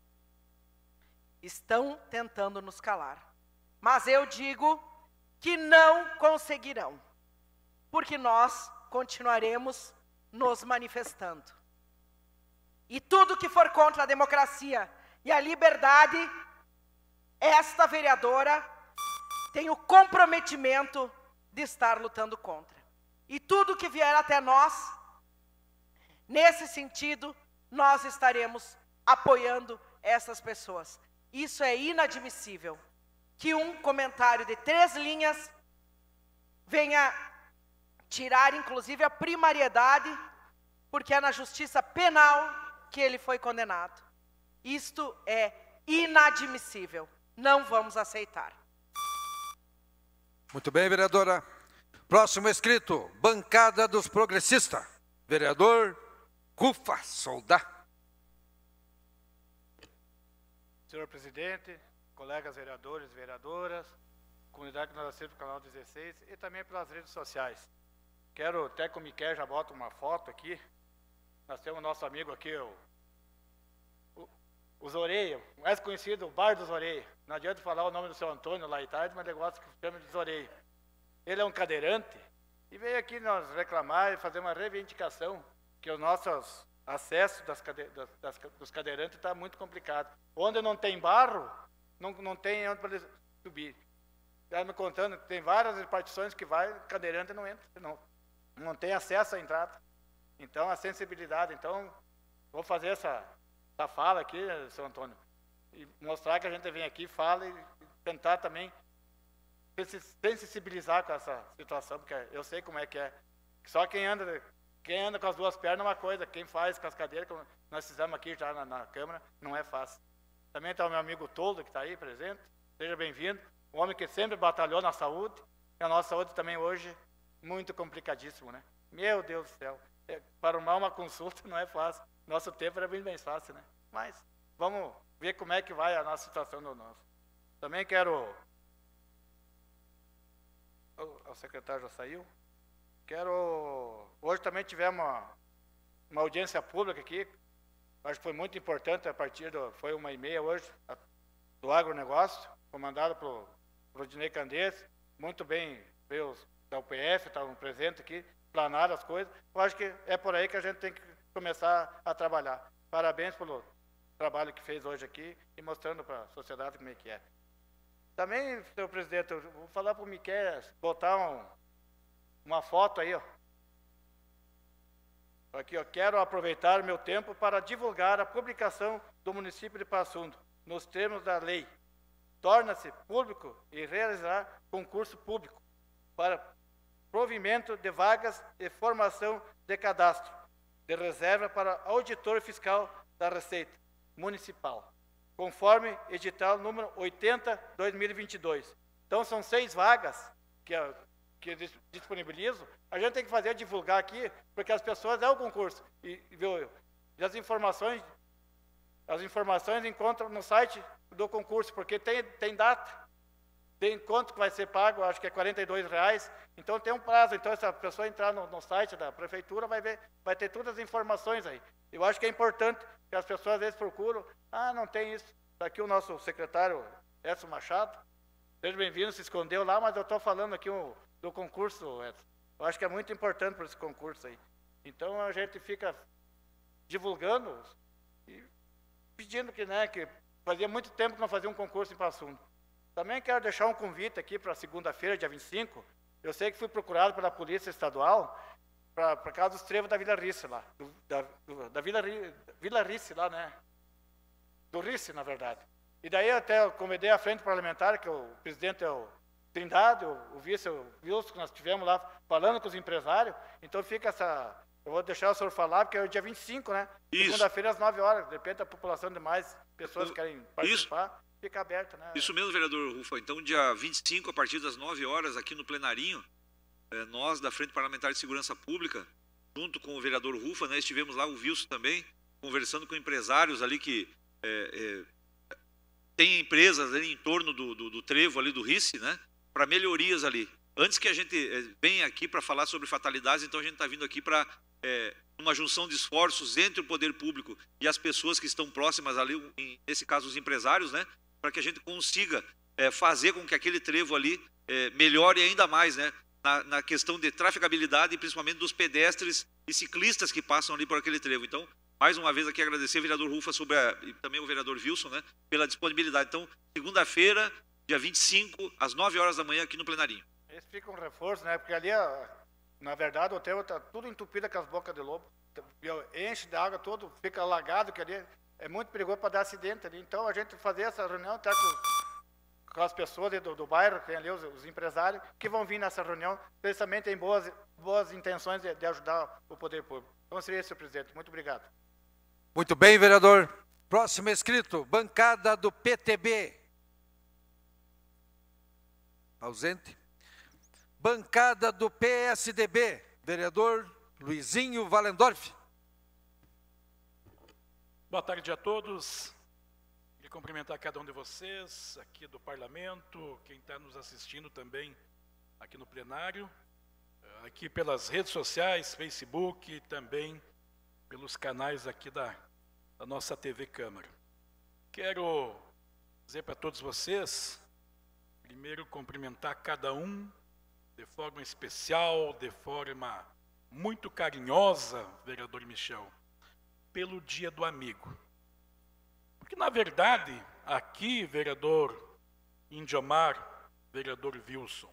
Estão tentando nos calar. Mas eu digo que não conseguirão, porque nós continuaremos nos manifestando. E tudo que for contra a democracia e a liberdade, esta vereadora tem o comprometimento de estar lutando contra. E tudo que vier até nós, nesse sentido, nós estaremos apoiando essas pessoas. Isso é inadmissível, que um comentário de três linhas venha tirar, inclusive, a primariedade, porque é na justiça penal que ele foi condenado. Isto é inadmissível. Não vamos aceitar. Muito bem, vereadora. Próximo inscrito, bancada dos progressistas. Vereador Cufa Soldá. Senhor presidente, colegas vereadores e vereadoras, comunidade que nós assistimos pelo canal dezesseis e também pelas redes sociais. Quero, até com o Miquel já bota uma foto aqui. Nós temos o nosso amigo aqui, o, o, o Zoreia, mais conhecido, o Bar do Zoreia. Não adianta falar o nome do seu Antônio lá em tarde, mas negócio que chama de Zoreia. Ele é um cadeirante e veio aqui nós reclamar e fazer uma reivindicação que os nossos acessos das cade, das, das, dos cadeirantes está muito complicado. Onde não tem barro, não, não tem onde para eles subir. Já me contando, tem várias repartições que vai, cadeirante não entra, não, não tem acesso à entrada. Então, a sensibilidade. Então, vou fazer essa, essa fala aqui, seu Antônio, e mostrar que a gente vem aqui, fala e tentar também sensibilizar com essa situação, porque eu sei como é que é. Só quem anda, quem anda com as duas pernas é uma coisa, quem faz com as cadeiras, como nós fizemos aqui já na, na Câmara, não é fácil. Também está o meu amigo Toldo, que está aí presente, seja bem-vindo, um homem que sempre batalhou na saúde, e a nossa saúde também hoje, muito complicadíssimo, né? Meu Deus do céu, é, para arrumar uma consulta não é fácil, nosso tempo era bem mais fácil, né? Mas vamos ver como é que vai a nossa situação do nosso. Também quero... O, o secretário já saiu. Quero... Hoje também tivemos uma, uma audiência pública aqui, acho que foi muito importante, a partir do... Foi uma e meia hoje, a, do agronegócio, comandado pelo Rodinei Candês, muito bem, veio os da U P F, estavam presentes aqui, planaram as coisas. Eu acho que é por aí que a gente tem que começar a trabalhar. Parabéns pelo trabalho que fez hoje aqui e mostrando para a sociedade como é que é. Também, senhor presidente, eu vou falar para o Miquel botar um, uma foto aí, ó. Aqui, ó. Quero aproveitar meu tempo para divulgar a publicação do município de Passo Fundo, nos termos da lei. Torna-se público e realizar concurso público para provimento de vagas e formação de cadastro de reserva para auditor fiscal da Receita Municipal. conforme edital número oitenta, dois mil e vinte e dois. Então, são seis vagas que, que eles disponibilizam. A gente tem que fazer, divulgar aqui, porque as pessoas é o concurso. E, viu, e as informações, as informações encontram no site do concurso, porque tem, tem data, tem quanto que vai ser pago, acho que é quarenta e dois reais, então tem um prazo. Então, se a pessoa entrar no, no site da prefeitura, vai ver, vai ter todas as informações aí. Eu acho que é importante que as pessoas às vezes procuram, ah, não tem isso. Está aqui o nosso secretário Edson Machado, seja bem-vindo, se escondeu lá, mas eu estou falando aqui o, do concurso, Edson. Eu acho que é muito importante para esse concurso aí. Então, a gente fica divulgando e pedindo que, né, que fazia muito tempo que não fazia um concurso em Passo Fundo. Também quero deixar um convite aqui para segunda-feira, dia vinte e cinco. Eu sei que fui procurado pela Polícia Estadual para por causa dos trevos da Vila Rice lá. Do, da do, da Vila, Vila Rice lá, né? Do Rice, na verdade. E daí eu até convidei a frente parlamentar, que o presidente é o Trindade, o, o vice é o Wilson, que nós tivemos lá falando com os empresários. Então fica essa... Eu vou deixar o senhor falar, porque é o dia vinte e cinco, né? Segunda-feira às nove horas. De repente a população de mais pessoas que querem participar. Isso. Fica aberto, né? Isso mesmo, vereador Rufa. Então, dia vinte e cinco, a partir das nove horas, aqui no plenarinho, eh, nós, da Frente Parlamentar de Segurança Pública, junto com o vereador Rufa, né, estivemos lá, o Wilson também, conversando com empresários ali que eh, eh, têm empresas ali em torno do, do, do trevo ali do Rice, né, para melhorias ali. Antes que a gente eh, venha aqui para falar sobre fatalidades, então a gente está vindo aqui para eh, uma junção de esforços entre o poder público e as pessoas que estão próximas ali, em, nesse caso os empresários, né, para que a gente consiga é, fazer com que aquele trevo ali é, melhore ainda mais, né, na, na questão de trafegabilidade e principalmente dos pedestres e ciclistas que passam ali por aquele trevo. Então, mais uma vez aqui agradecer ao vereador Rufa sobre a, e também o vereador Wilson, né, pela disponibilidade. Então, segunda-feira, dia vinte e cinco, às nove horas da manhã, aqui no plenarinho. Esse fica um reforço, né, porque ali, na verdade, o hotel está tudo entupido com as bocas de lobo. Enche de água todo, fica alagado, que ali é muito perigoso para dar acidente ali. Então, a gente fazer essa reunião até com, com as pessoas do, do bairro, tem ali os, os empresários, que vão vir nessa reunião, precisamente tem boas, boas intenções de, de ajudar o poder público. Então, seria isso, senhor presidente. Muito obrigado. Muito bem, vereador. Próximo inscrito, bancada do P T B. Ausente. Bancada do P S D B, vereador Luizinho Valendorf. Boa tarde a todos. Queria cumprimentar cada um de vocês aqui do Parlamento, quem está nos assistindo também aqui no plenário, aqui pelas redes sociais, Facebook, também pelos canais aqui da, da nossa T V Câmara. Quero dizer para todos vocês, primeiro cumprimentar cada um de forma especial, de forma muito carinhosa, vereador Michel, pelo Dia do Amigo. Porque, na verdade, aqui, vereador Indiomar, vereador Wilson,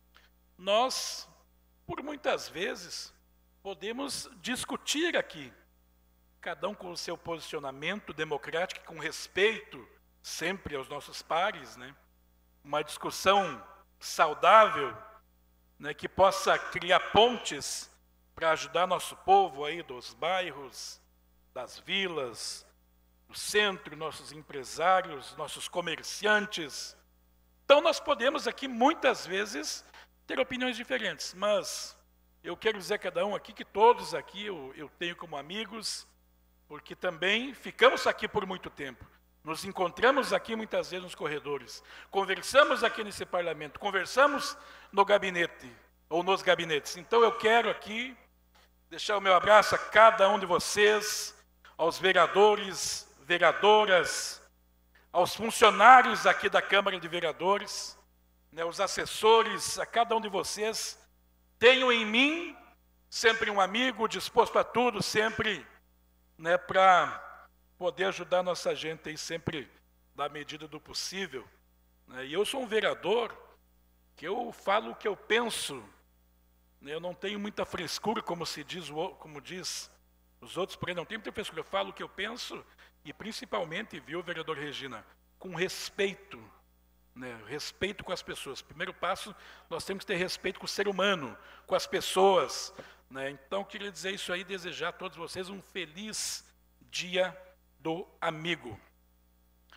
nós, por muitas vezes, podemos discutir aqui, cada um com o seu posicionamento democrático, com respeito sempre aos nossos pares, né? Uma discussão saudável, né, que possa criar pontes para ajudar nosso povo aí dos bairros, das vilas, do centro, nossos empresários, nossos comerciantes. Então, nós podemos aqui, muitas vezes, ter opiniões diferentes, mas eu quero dizer a cada um aqui que todos aqui eu, eu tenho como amigos, porque também ficamos aqui por muito tempo. Nos encontramos aqui muitas vezes nos corredores, conversamos aqui nesse parlamento, conversamos no gabinete, ou nos gabinetes. Então eu quero aqui deixar o meu abraço a cada um de vocês, aos vereadores, vereadoras, aos funcionários aqui da Câmara de Vereadores, né, os assessores, a cada um de vocês. Tenho em mim sempre um amigo disposto a tudo, sempre, né, para poder ajudar a nossa gente aí, sempre na medida do possível. Né? E eu sou um vereador que eu falo o que eu penso, né? Eu não tenho muita frescura, como se diz, como diz os outros, porém não tenho muita frescura, eu falo o que eu penso e principalmente, viu, vereador Regina, com respeito, né? Respeito com as pessoas. Primeiro passo, nós temos que ter respeito com o ser humano, com as pessoas, né? Então, queria dizer isso aí, desejar a todos vocês um feliz Dia do Amigo.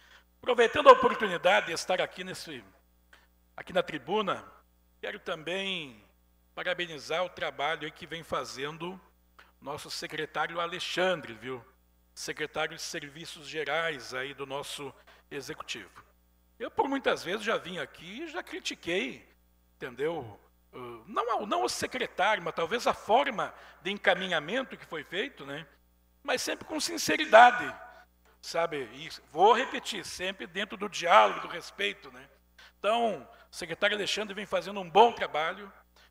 Aproveitando a oportunidade de estar aqui, nesse, aqui na tribuna, quero também parabenizar o trabalho que vem fazendo nosso secretário Alexandre, viu? Secretário de Serviços Gerais aí do nosso Executivo. Eu, por muitas vezes, já vim aqui e já critiquei, entendeu? Uh, não, não o secretário, mas talvez a forma de encaminhamento que foi feito, né? Mas sempre com sinceridade, sabe? E vou repetir, sempre dentro do diálogo, do respeito, né? Então, o secretário Alexandre vem fazendo um bom trabalho,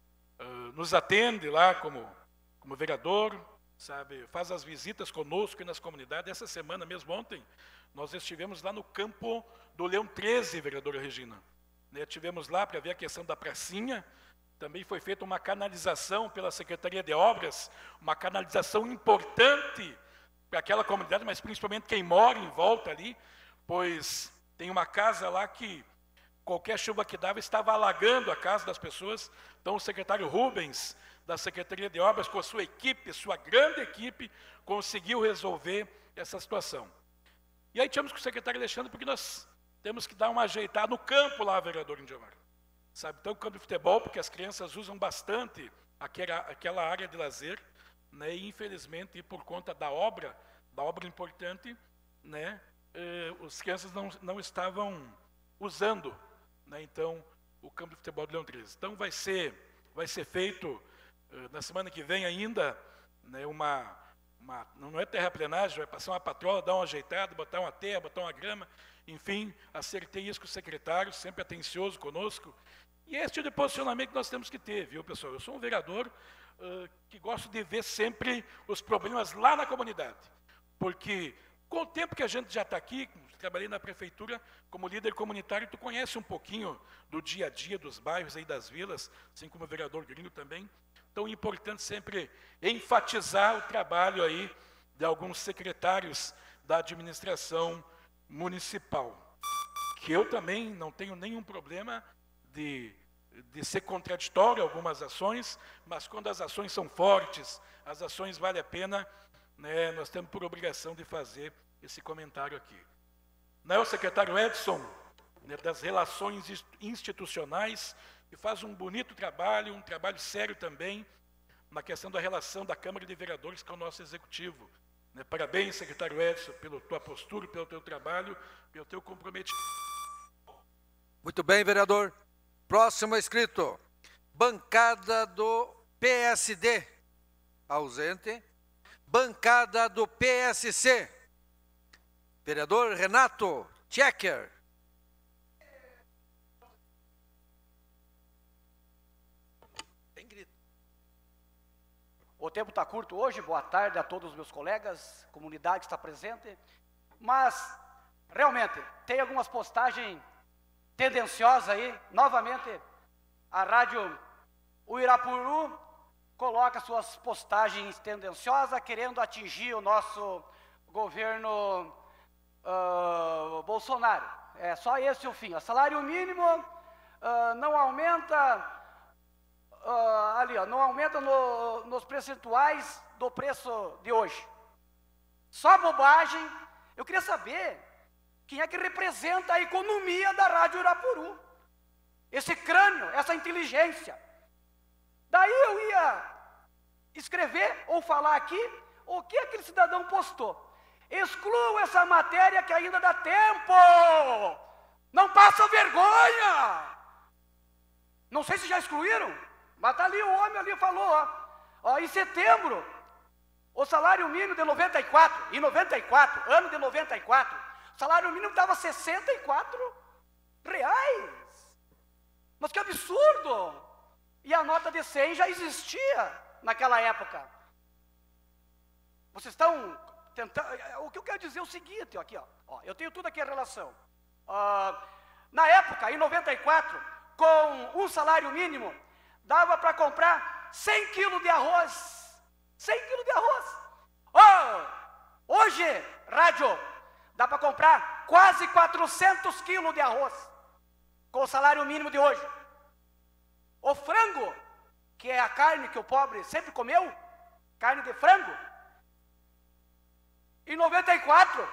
uh, nos atende lá como, como vereador, sabe? Faz as visitas conosco e nas comunidades. Essa semana mesmo, ontem, nós estivemos lá no campo do Leão treze, vereadora Regina. Né? Tivemos lá para ver a questão da pracinha. Também foi feita uma canalização pela Secretaria de Obras, uma canalização importante para aquela comunidade, mas principalmente quem mora em volta ali, pois tem uma casa lá que qualquer chuva que dava estava alagando a casa das pessoas. Então o secretário Rubens, da Secretaria de Obras, com a sua equipe, sua grande equipe, conseguiu resolver essa situação. E aí tínhamos com o secretário Alexandre, porque nós temos que dar uma ajeitada no campo lá, vereador Indiomar. Sabe, então o campo de futebol, porque as crianças usam bastante aquela, aquela área de lazer, né, e infelizmente, por conta da obra, da obra importante, né, eh, as crianças não, não estavam usando, né, então, o campo de futebol do Leão treze. Então vai ser, vai ser feito, eh, na semana que vem ainda, né, uma, uma, não é terraplenagem, vai passar uma patrola, dar uma ajeitada, botar uma terra, botar uma grama, enfim, acertei isso com o secretário, sempre atencioso conosco. E esse tipo de posicionamento que nós temos que ter, viu, pessoal? Eu sou um vereador uh, que gosto de ver sempre os problemas lá na comunidade. Porque com o tempo que a gente já está aqui, trabalhei na prefeitura como líder comunitário, tu conhece um pouquinho do dia a dia dos bairros aí das vilas, assim como o vereador Gringo também. Então é importante sempre enfatizar o trabalho aí de alguns secretários da administração municipal. Que eu também não tenho nenhum problema De, de ser contraditório algumas ações, mas quando as ações são fortes, as ações valem a pena, né, nós temos por obrigação de fazer esse comentário aqui. Não é o secretário Edson, né, das relações institucionais, que faz um bonito trabalho, um trabalho sério também, na questão da relação da Câmara de Vereadores com o nosso Executivo. Né, parabéns, secretário Edson, pela tua postura, pelo teu trabalho, pelo teu comprometimento. Muito bem, vereador. Próximo inscrito, bancada do P S D, ausente. Bancada do P S C, vereador Renato Tchecker. Tem grito. O tempo está curto hoje, boa tarde a todos os meus colegas, comunidade que está presente, mas realmente tem algumas postagens tendenciosa aí, novamente, a rádio Uirapuru coloca suas postagens tendenciosas, querendo atingir o nosso governo uh, Bolsonaro. É só esse o fim. O salário mínimo uh, não aumenta, uh, ali, ó, não aumenta no, nos percentuais do preço de hoje. Só bobagem. Eu queria saber quem é que representa a economia da Rádio Irapuru? Esse crânio, essa inteligência. Daí eu ia escrever ou falar aqui o que aquele cidadão postou. Excluo essa matéria que ainda dá tempo. Não passa vergonha. Não sei se já excluíram, mas tá ali o homem ali falou, ó, ó, em setembro, o salário mínimo de noventa e quatro, em noventa e quatro, ano de noventa e quatro, o salário mínimo dava sessenta e quatro reais. Mas que absurdo! E a nota de cem já existia naquela época. Vocês estão tentando... O que eu quero dizer é o seguinte, ó, aqui, ó, ó, eu tenho tudo aqui a relação. Uh, na época, em noventa e quatro, com um salário mínimo, dava para comprar cem quilos de arroz. cem quilos de arroz. Oh, hoje, rádio, dá para comprar quase quatrocentos quilos de arroz, com o salário mínimo de hoje. O frango, que é a carne que o pobre sempre comeu, carne de frango, em noventa e quatro,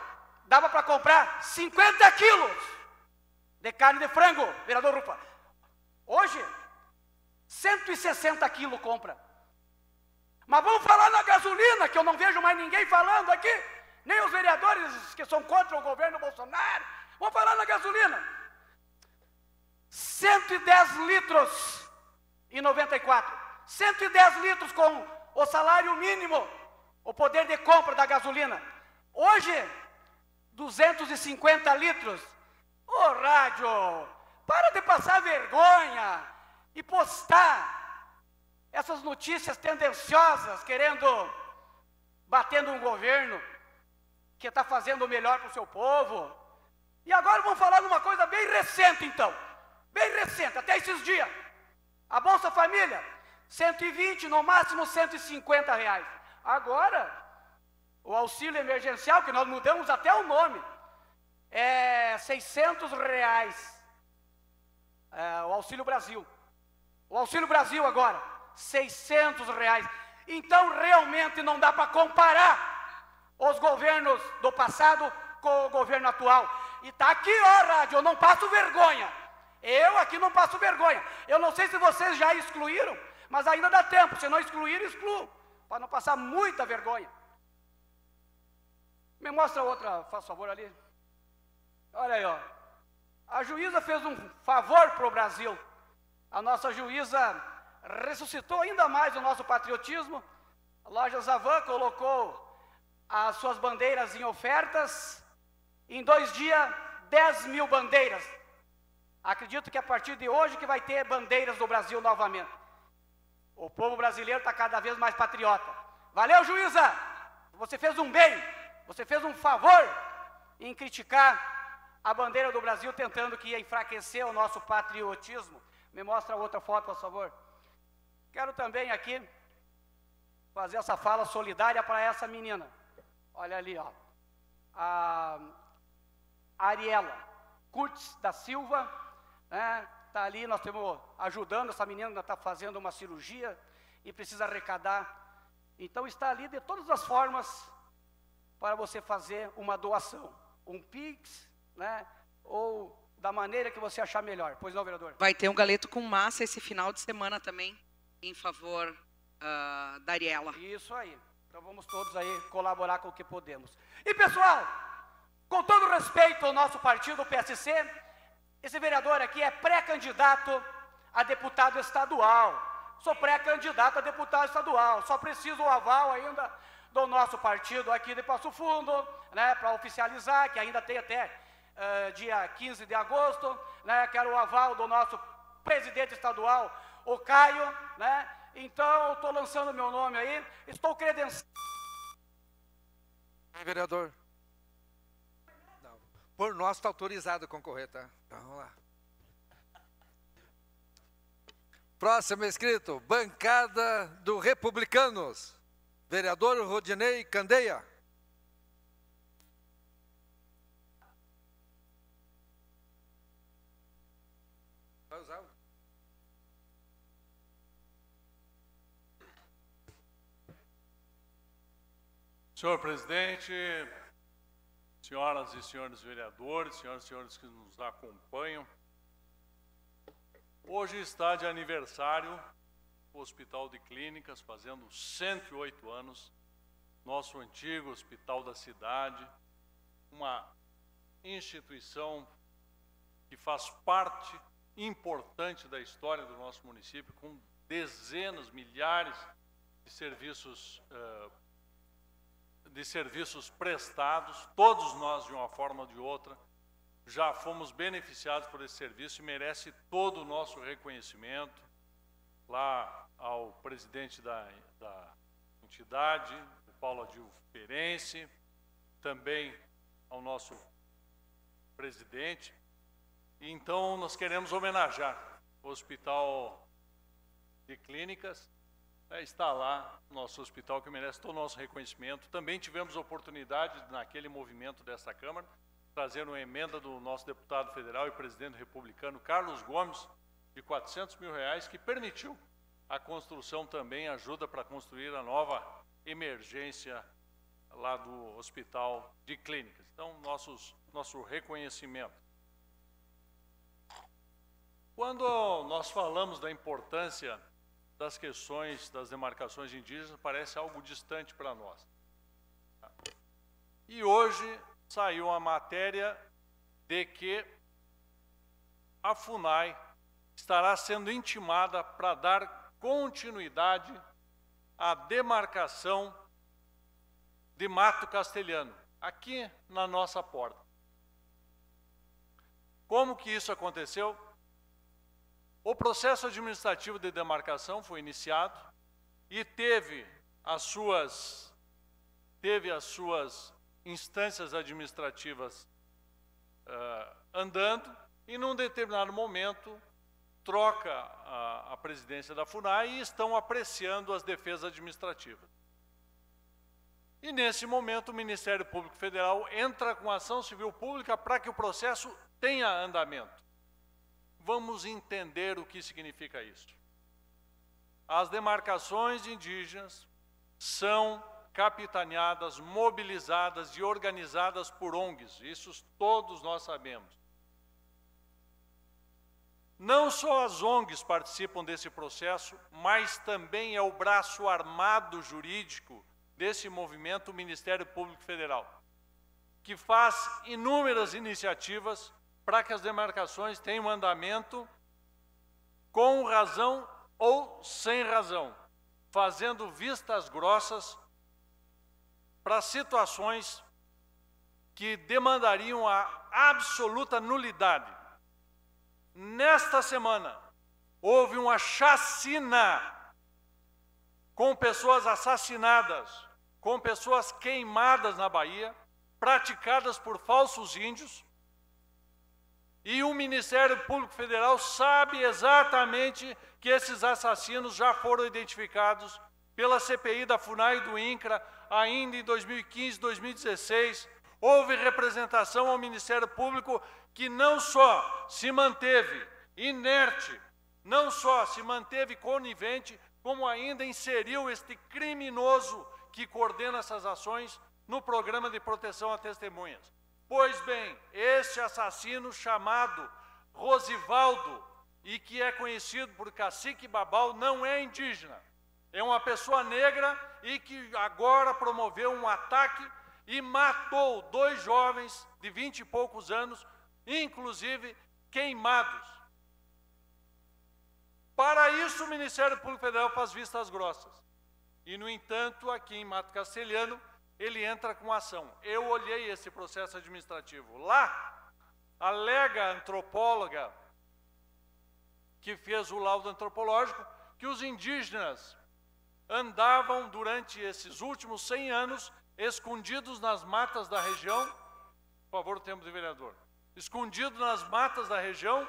dava para comprar cinquenta quilos de carne de frango, vereador Rufa. Hoje, cento e sessenta quilos compra. Mas vamos falar na gasolina, que eu não vejo mais ninguém falando aqui, nem os vereadores que são contra o governo Bolsonaro. Vamos falar na gasolina. cento e dez litros e noventa e quatro. cento e dez litros com o salário mínimo, o poder de compra da gasolina. Hoje, duzentos e cinquenta litros. Ô, oh, rádio, para de passar vergonha e postar essas notícias tendenciosas, querendo, batendo um governo que está fazendo o melhor para o seu povo. E agora vamos falar de uma coisa bem recente, então. Bem recente, até esses dias. A Bolsa Família, cento e vinte, no máximo cento e cinquenta reais. Agora, o auxílio emergencial, que nós mudamos até o nome, é seiscentos reais. É, o Auxílio Brasil. O Auxílio Brasil agora, seiscentos reais. Então, realmente não dá para comparar os governos do passado com o governo atual. E está aqui, ó, rádio, eu não passo vergonha. Eu aqui não passo vergonha. Eu não sei se vocês já excluíram, mas ainda dá tempo. Se não excluíram, excluam, para não passar muita vergonha. Me mostra outra, faz favor, ali. Olha aí, ó. A juíza fez um favor para o Brasil. A nossa juíza ressuscitou ainda mais o nosso patriotismo. A loja Zavan colocou as suas bandeiras em ofertas. Em dois dias, dez mil bandeiras. Acredito que a partir de hoje que vai ter bandeiras do Brasil novamente. O povo brasileiro está cada vez mais patriota. Valeu, juíza! Você fez um bem, você fez um favor em criticar a bandeira do Brasil, tentando que ia enfraquecer o nosso patriotismo. Me mostra outra foto, por favor. Quero também aqui fazer essa fala solidária para essa menina. Olha ali, ó. A Ariela Curtis da Silva, né? Está ali, nós estamos ajudando essa menina, está fazendo uma cirurgia e precisa arrecadar. Então está ali de todas as formas para você fazer uma doação. Um Pix, né? Ou da maneira que você achar melhor. Pois não, vereador? Vai ter um galeto com massa esse final de semana também, em favor uh, da Ariela. Isso aí. Então vamos todos aí colaborar com o que podemos. E pessoal, com todo respeito ao nosso partido, o P S C, esse vereador aqui é pré-candidato a deputado estadual. Sou pré-candidato a deputado estadual. Só preciso o aval ainda do nosso partido aqui de Passo Fundo, né, para oficializar, que ainda tem até uh, dia quinze de agosto, né, quero o aval do nosso presidente estadual, o Caio, né. Então, estou lançando meu nome aí, estou credenciado. Vereador. Não. Por nós está autorizado a concorrer, tá? Então, vamos lá. Próximo inscrito, bancada do Republicanos. Vereador Rodinei Candeia. Vai usar? Senhor presidente, senhoras e senhores vereadores, senhoras e senhores que nos acompanham, hoje está de aniversário o Hospital de Clínicas, fazendo cento e oito anos, nosso antigo hospital da cidade, uma instituição que faz parte importante da história do nosso município, com dezenas, milhares de serviços uh, de serviços prestados. Todos nós, de uma forma ou de outra, já fomos beneficiados por esse serviço e merece todo o nosso reconhecimento, lá ao presidente da, da entidade, o Paulo Adilvo Perense, também ao nosso presidente. E então nós queremos homenagear o Hospital de Clínicas. É, está lá, nosso hospital, que merece todo o nosso reconhecimento. Também tivemos oportunidade, naquele movimento desta Câmara, trazer uma emenda do nosso deputado federal e presidente republicano, Carlos Gomes, de quatrocentos mil reais, que permitiu a construção também, ajuda para construir a nova emergência lá do Hospital de Clínicas. Então, nossos, nosso reconhecimento. Quando nós falamos da importância das questões das demarcações indígenas, parece algo distante para nós. E hoje saiu a matéria de que a FUNAI estará sendo intimada para dar continuidade à demarcação de Mato Castelhano, aqui na nossa porta. Como que isso aconteceu? O processo administrativo de demarcação foi iniciado e teve as suas, teve as suas instâncias administrativas uh, andando, e num determinado momento troca a, a presidência da FUNAI e estão apreciando as defesas administrativas. E nesse momento o Ministério Público Federal entra com ação civil pública para que o processo tenha andamento. Vamos entender o que significa isso. As demarcações indígenas são capitaneadas, mobilizadas e organizadas por O N Gs, isso todos nós sabemos. Não só as O N Gs participam desse processo, mas também é o braço armado jurídico desse movimento, o Ministério Público Federal, que faz inúmeras iniciativas para que as demarcações tenham andamento com razão ou sem razão, fazendo vistas grossas para situações que demandariam a absoluta nulidade. Nesta semana, houve uma chacina com pessoas assassinadas, com pessoas queimadas na Bahia, praticadas por falsos índios, e o Ministério Público Federal sabe exatamente que esses assassinos já foram identificados pela C P I da FUNAI e do INCRA ainda em dois mil e quinze, dois mil e dezesseis. Houve representação ao Ministério Público que não só se manteve inerte, não só se manteve conivente, como ainda inseriu este criminoso que coordena essas ações no programa de proteção a testemunhas. Pois bem, este assassino chamado Rosivaldo, e que é conhecido por Cacique Babau, não é indígena. É uma pessoa negra e que agora promoveu um ataque e matou dois jovens de vinte e poucos anos, inclusive queimados. Para isso, o Ministério Público Federal faz vistas grossas. E, no entanto, aqui em Mato Castelhano, ele entra com ação. Eu olhei esse processo administrativo. Lá, alega a antropóloga que fez o laudo antropológico que os indígenas andavam durante esses últimos cem anos escondidos nas matas da região. Por favor, o tempo do vereador. Escondidos nas matas da região,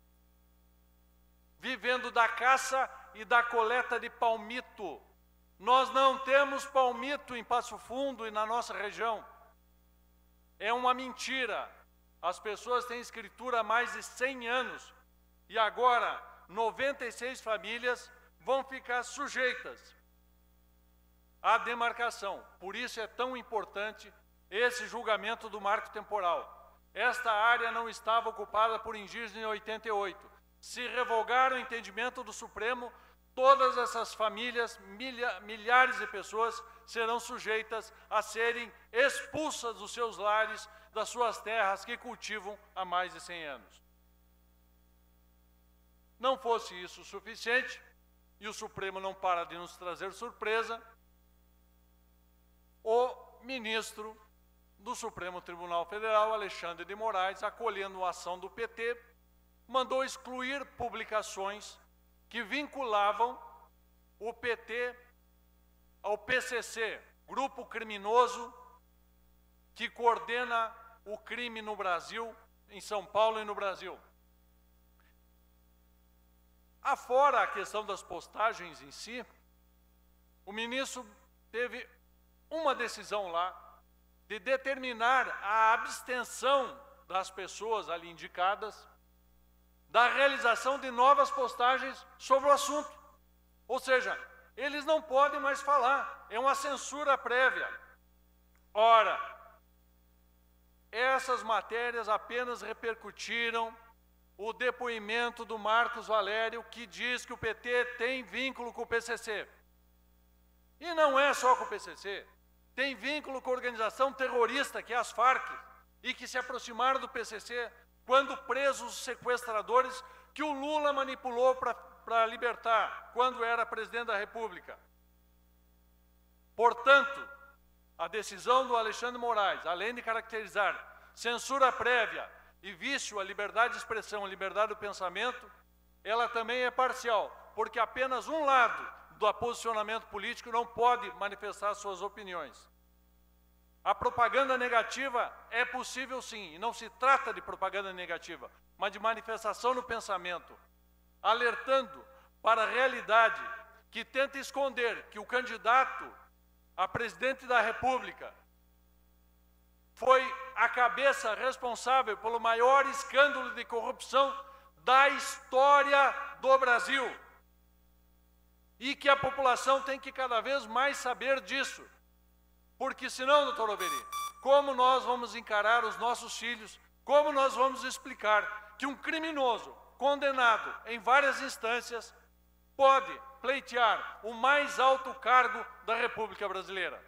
vivendo da caça e da coleta de palmito. Nós não temos palmito em Passo Fundo e na nossa região. É uma mentira. As pessoas têm escritura há mais de cem anos e agora noventa e seis famílias vão ficar sujeitas à demarcação. Por isso é tão importante esse julgamento do marco temporal. Esta área não estava ocupada por indígenas em oitenta e oito. Se revogar o entendimento do Supremo, todas essas famílias, milha, milhares de pessoas, serão sujeitas a serem expulsas dos seus lares, das suas terras que cultivam há mais de cem anos. Não fosse isso suficiente, e o Supremo não para de nos trazer surpresa, o ministro do Supremo Tribunal Federal, Alexandre de Moraes, acolhendo a ação do P T, mandou excluir publicações que vinculavam o P T ao P C C, grupo criminoso que coordena o crime no Brasil, em São Paulo e no Brasil. Afora a questão das postagens em si, o ministro teve uma decisão lá de determinar a abstenção das pessoas ali indicadas da realização de novas postagens sobre o assunto. Ou seja, eles não podem mais falar, é uma censura prévia. Ora, essas matérias apenas repercutiram o depoimento do Marcos Valério, que diz que o P T tem vínculo com o P C C. E não é só com o P C C, tem vínculo com a organização terrorista, que é as Farc, e que se aproximaram do P C C quando presos os sequestradores que o Lula manipulou para libertar, quando era presidente da República. Portanto, a decisão do Alexandre de Moraes, além de caracterizar censura prévia e vício à liberdade de expressão, à liberdade do pensamento, ela também é parcial, porque apenas um lado do posicionamento político não pode manifestar suas opiniões. A propaganda negativa é possível sim, e não se trata de propaganda negativa, mas de manifestação no pensamento, alertando para a realidade que tenta esconder que o candidato a presidente da República foi a cabeça responsável pelo maior escândalo de corrupção da história do Brasil. E que a população tem que cada vez mais saber disso. Porque senão, doutor Oberi, como nós vamos encarar os nossos filhos, como nós vamos explicar que um criminoso condenado em várias instâncias pode pleitear o mais alto cargo da República Brasileira?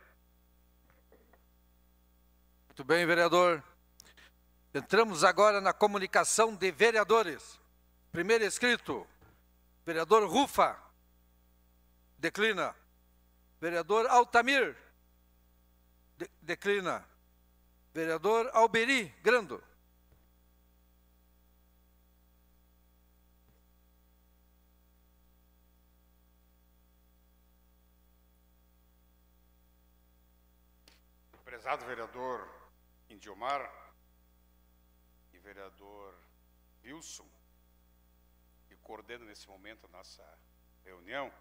Muito bem, vereador. Entramos agora na comunicação de vereadores. Primeiro escrito, vereador Rufa. Declina. Vereador Altamir. De declina. Vereador Alberi Grando. Prezado vereador Indiomar e vereador Wilson, que coordena nesse momento a nossa reunião,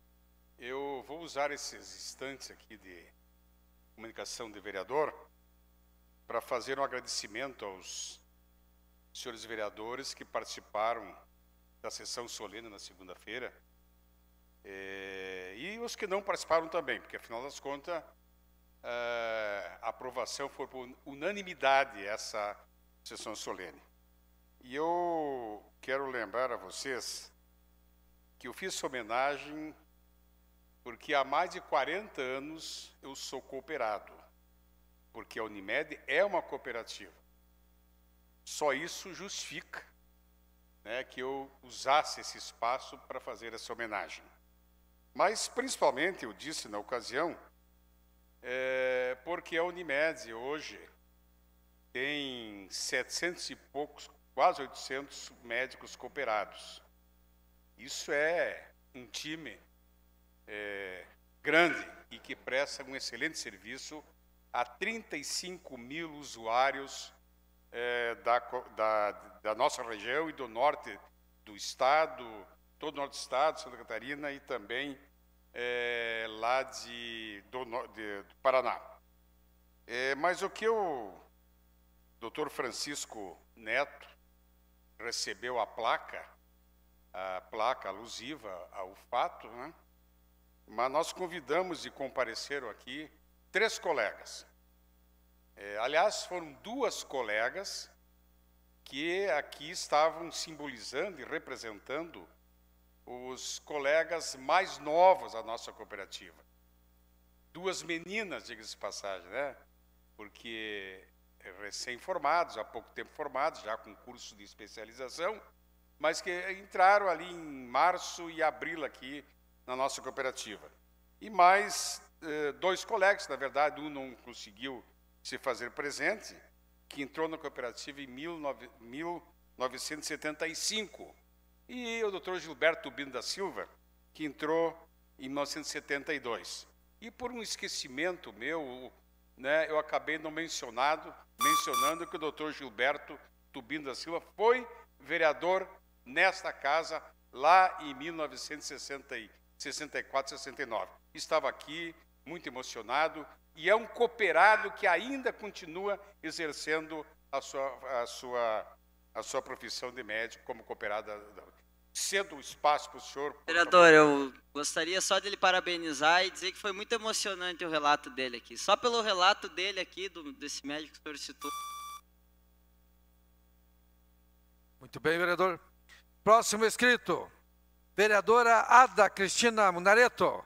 eu vou usar esses instantes aqui de comunicação de vereador para fazer um agradecimento aos senhores vereadores que participaram da sessão solene na segunda-feira, eh, e os que não participaram também, porque afinal das contas eh, a aprovação foi por unanimidade essa sessão solene. E eu quero lembrar a vocês que eu fiz essa homenagem porque há mais de quarenta anos eu sou cooperado, porque a Unimed é uma cooperativa. Só isso justifica, né, que eu usasse esse espaço para fazer essa homenagem. Mas, principalmente, eu disse na ocasião, é, porque a Unimed hoje tem setecentos e poucos, quase oitocentos médicos cooperados. Isso é um time É, grande e que presta um excelente serviço a trinta e cinco mil usuários é, da, da, da nossa região e do norte do estado, todo o norte do estado, Santa Catarina e também é, lá de, do, de, do Paraná. É, mas o que o doutor Francisco Neto recebeu a placa, a placa alusiva ao fato, né? Mas nós convidamos e compareceram aqui três colegas. É, aliás, foram duas colegas que aqui estavam simbolizando e representando os colegas mais novos da nossa cooperativa. Duas meninas, diga-se de passagem, né? Porque recém-formados, há pouco tempo formados, já com curso de especialização, mas que entraram ali em março e abril aqui na nossa cooperativa. E mais eh, dois colegas, na verdade, um não conseguiu se fazer presente, que entrou na cooperativa em mil novecentos e setenta e cinco, e o doutor Gilberto Tubino da Silva, que entrou em mil novecentos e setenta e dois. E por um esquecimento meu, né, eu acabei não mencionado, mencionando que o doutor Gilberto Tubino da Silva foi vereador nesta casa lá em mil novecentos e sessenta e sessenta e quatro, sessenta e nove. Estava aqui, muito emocionado, e é um cooperado que ainda continua exercendo a sua, a sua, a sua profissão de médico como cooperado. cedo o espaço para o senhor. Vereador, eu gostaria só de lhe parabenizar e dizer que foi muito emocionante o relato dele aqui. Só pelo relato dele aqui, do, desse médico que o senhor citou. Muito bem, vereador. Próximo inscrito, vereadora Ada Cristina Munareto.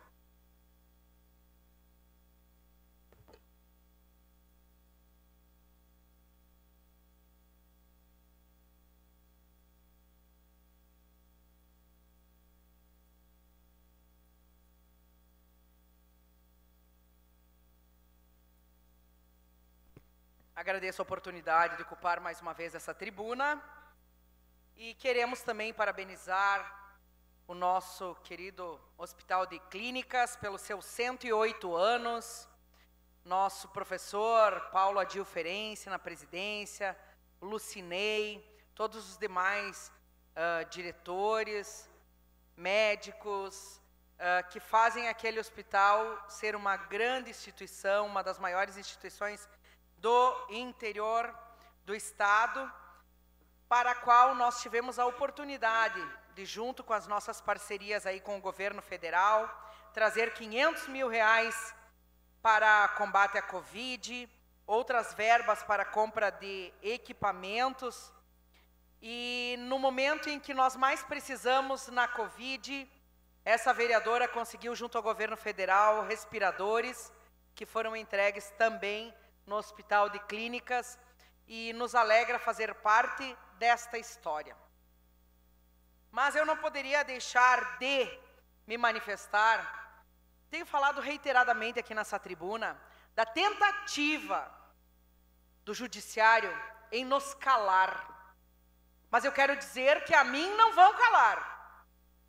Agradeço a oportunidade de ocupar mais uma vez essa tribuna e queremos também parabenizar o nosso querido Hospital de Clínicas pelos seus cento e oito anos, nosso professor Paulo Adil Ferenci na presidência, o Lucinei, todos os demais uh, diretores, médicos, uh, que fazem aquele hospital ser uma grande instituição, uma das maiores instituições do interior do estado, para a qual nós tivemos a oportunidade de, junto com as nossas parcerias aí com o governo federal, trazer quinhentos mil reais para combate à Covid, outras verbas para compra de equipamentos, e no momento em que nós mais precisamos na Covid, essa vereadora conseguiu, junto ao governo federal, respiradores, que foram entregues também no Hospital de Clínicas, e nos alegra fazer parte desta história. Mas eu não poderia deixar de me manifestar, tenho falado reiteradamente aqui nessa tribuna, da tentativa do judiciário em nos calar. Mas eu quero dizer que a mim não vão calar.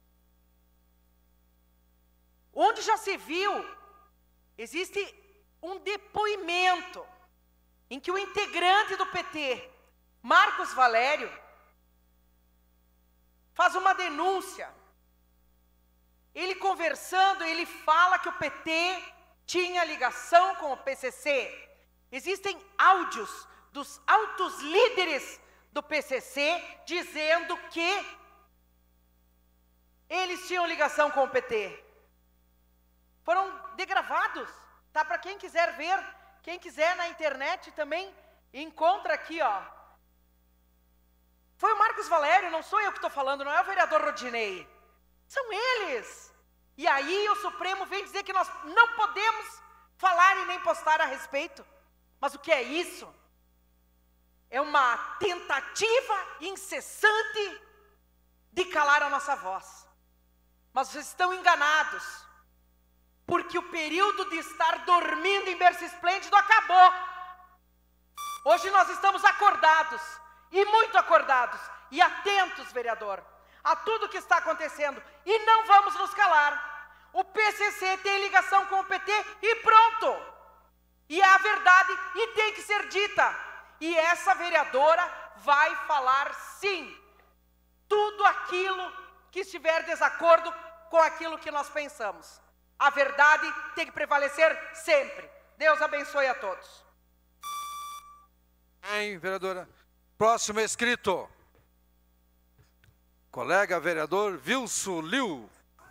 Onde já se viu, existe um depoimento em que o integrante do P T, Marcos Valério, faz uma denúncia. Ele conversando, ele fala que o P T tinha ligação com o P C C. Existem áudios dos altos líderes do P C C dizendo que eles tinham ligação com o P T. Foram degravados. Tá, para quem quiser ver, quem quiser na internet também encontra aqui, ó. Foi o Marcos Valério, não sou eu que estou falando, não é o vereador Rodinei. São eles. E aí o Supremo vem dizer que nós não podemos falar e nem postar a respeito. Mas o que é isso? É uma tentativa incessante de calar a nossa voz. Mas vocês estão enganados. Porque o período de estar dormindo em berço esplêndido acabou. Hoje nós estamos acordados, e muito acordados, e atentos, vereador, a tudo que está acontecendo, e não vamos nos calar. O P C C tem ligação com o P T e pronto. E é a verdade, e tem que ser dita. E essa vereadora vai falar sim, tudo aquilo que estiver desacordo com aquilo que nós pensamos. A verdade tem que prevalecer sempre. Deus abençoe a todos. Bem, vereadora. Próximo inscrito, colega vereador Wilson Liu.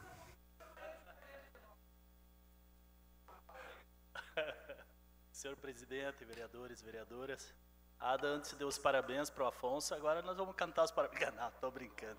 Senhor presidente, vereadores, vereadoras, Ada, antes deu os parabéns para o Afonso, agora nós vamos cantar os parabéns. Não, estou brincando.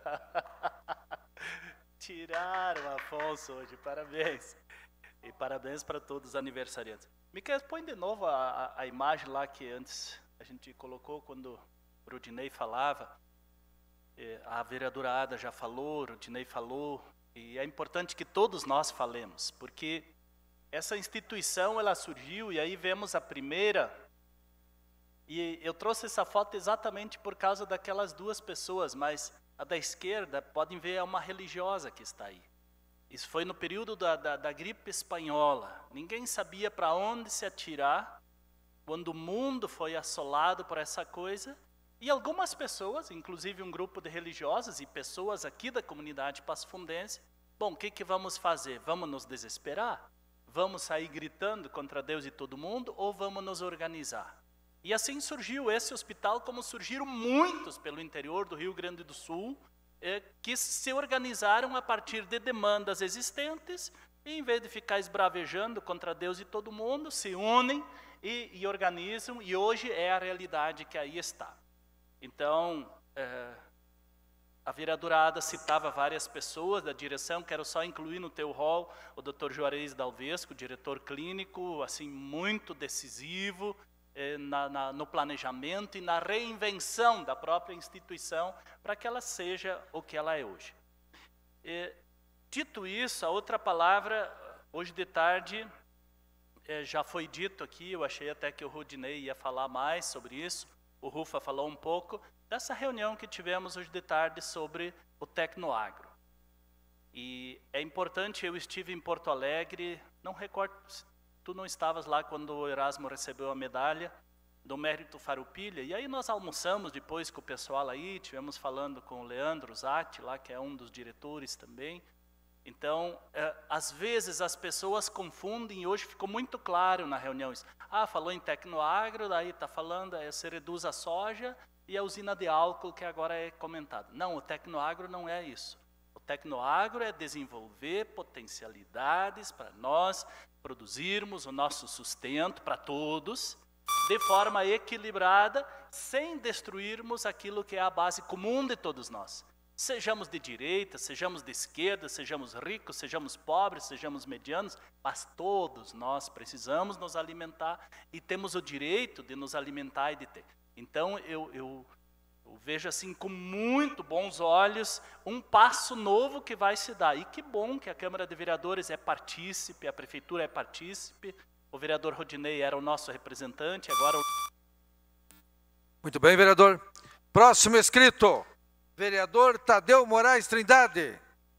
Tiraram o Afonso hoje, parabéns. E parabéns para todos os aniversariantes. Miquel, põe de novo a, a, a imagem lá que antes a gente colocou quando o Rodinei falava. A vereadora Ada já falou, o Rodinei falou, e é importante que todos nós falemos, porque essa instituição ela surgiu e aí vemos a primeira, e eu trouxe essa foto exatamente por causa daquelas duas pessoas, mas a da esquerda, podem ver, é uma religiosa que está aí. Isso foi no período da, da, da gripe espanhola. Ninguém sabia para onde se atirar, quando o mundo foi assolado por essa coisa, e algumas pessoas, inclusive um grupo de religiosos e pessoas aqui da comunidade passafundense, bom, o que, que vamos fazer? Vamos nos desesperar? Vamos sair gritando contra Deus e todo mundo, ou vamos nos organizar? E assim surgiu esse hospital, como surgiram muitos pelo interior do Rio Grande do Sul, é, que se organizaram a partir de demandas existentes e, em vez de ficar esbravejando contra Deus e todo mundo, se unem e, e organizam, e hoje é a realidade que aí está. Então, é, a vereadora Ada citava várias pessoas da direção, quero só incluir no teu rol o doutor Juarez Dalvesco, diretor clínico, assim, muito decisivo eh, na, na, no planejamento e na reinvenção da própria instituição para que ela seja o que ela é hoje. Eh, dito isso, a outra palavra, hoje de tarde, eh, já foi dito aqui, eu achei até que o Rudinei ia falar mais sobre isso, o Rufa falou um pouco, dessa reunião que tivemos hoje de tarde sobre o Tecnoagro. E é importante, eu estive em Porto Alegre, não recordo, tu não estavas lá quando o Erasmo recebeu a medalha do Mérito Farroupilha, e aí nós almoçamos depois com o pessoal aí, tivemos falando com o Leandro Zatti, lá, que é um dos diretores também. Então, é, às vezes as pessoas confundem, e hoje ficou muito claro na reunião isso. Ah, falou em Tecnoagro, daí está falando, é, se reduz a soja, e a usina de álcool que agora é comentada. Não, o Tecnoagro não é isso. O Tecnoagro é desenvolver potencialidades para nós produzirmos o nosso sustento para todos, de forma equilibrada, sem destruirmos aquilo que é a base comum de todos nós. Sejamos de direita, sejamos de esquerda, sejamos ricos, sejamos pobres, sejamos medianos, mas todos nós precisamos nos alimentar e temos o direito de nos alimentar e de ter. Então, eu, eu, eu vejo assim com muito bons olhos um passo novo que vai se dar. E que bom que a Câmara de Vereadores é partícipe, a Prefeitura é partícipe, o vereador Rodinei era o nosso representante, agora... O... Muito bem, vereador. Próximo inscrito, vereador Tadeu Moraes Trindade.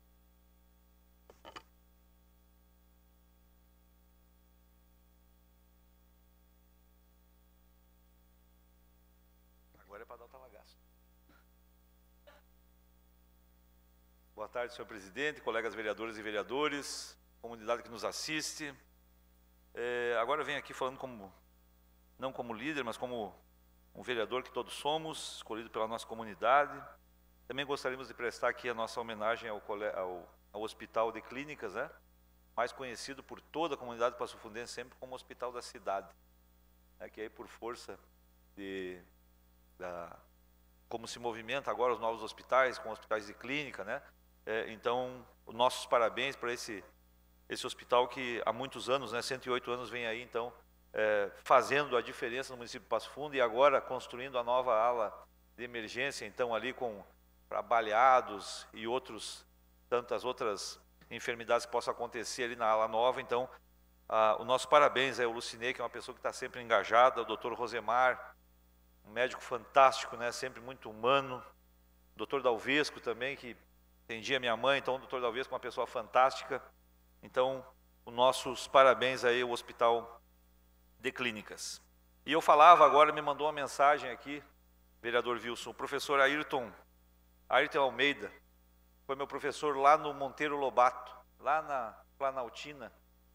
Boa tarde, senhor presidente, colegas vereadores e vereadores, comunidade que nos assiste. É, agora eu venho aqui falando como, não como líder, mas como um vereador que todos somos, escolhido pela nossa comunidade. Também gostaríamos de prestar aqui a nossa homenagem ao, ao, ao Hospital de Clínicas, né? Mais conhecido por toda a comunidade passofundense sempre como Hospital da Cidade, né? Que aí por força de... da, como se movimenta agora os novos hospitais, com hospitais de clínica, né? É, então, os nossos parabéns para esse, esse hospital que há muitos anos, né, cento e oito anos, vem aí, então, é, fazendo a diferença no município de Passo Fundo e agora construindo a nova ala de emergência, então, ali com para baleados e outros, tantas outras enfermidades que possam acontecer ali na ala nova. Então, a, o nosso parabéns é o Lucinei, que é uma pessoa que está sempre engajada, o doutor Rosemar, um médico fantástico, né, sempre muito humano, o doutor Dalvesco também, que atendia minha mãe, então o doutor Dalvesco é uma pessoa fantástica. Então, os nossos parabéns aí ao Hospital de Clínicas. E eu falava agora, me mandou uma mensagem aqui, vereador Wilson, o professor Ayrton, Ayrton Almeida, foi meu professor lá no Monteiro Lobato, lá na Planaltina,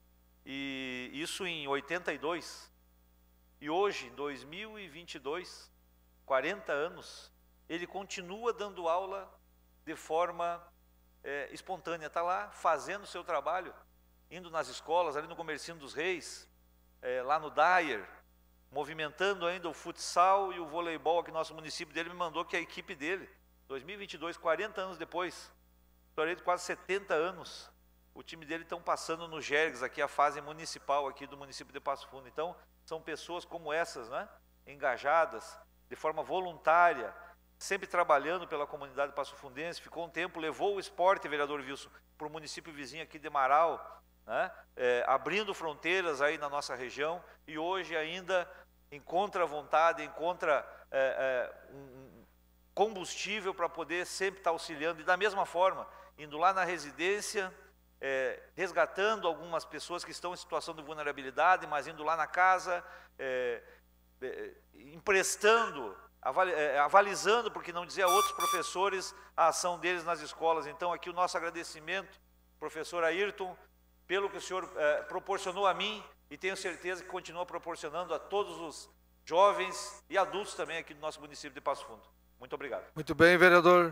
e isso em oitenta e dois. E hoje, em dois mil e vinte e dois, quarenta anos, ele continua dando aula de forma é, espontânea, está lá fazendo o seu trabalho, indo nas escolas, ali no Comercinho dos Reis, é, lá no Dyer, movimentando ainda o futsal e o voleibol aqui no nosso município dele, me mandou que a equipe dele, dois mil e vinte e dois, quarenta anos depois, história de quase setenta anos, o time dele estão passando no Gergs, aqui a fase municipal aqui do município de Passo Fundo. Então, são pessoas como essas, né, engajadas, de forma voluntária, sempre trabalhando pela comunidade passofundense. Ficou um tempo, levou o esporte, vereador Wilson, para o município vizinho aqui de Marau, né, é, abrindo fronteiras aí na nossa região, e hoje ainda encontra vontade, encontra é, é, um combustível para poder sempre estar auxiliando, e da mesma forma, indo lá na residência, é, resgatando algumas pessoas que estão em situação de vulnerabilidade, mas indo lá na casa, é, é, emprestando, avali, é, avalizando, por que não dizer, a outros professores a ação deles nas escolas. Então, aqui o nosso agradecimento, professor Ayrton, pelo que o senhor é, proporcionou a mim, e tenho certeza que continua proporcionando a todos os jovens e adultos também aqui do nosso município de Passo Fundo. Muito obrigado. Muito bem, vereador.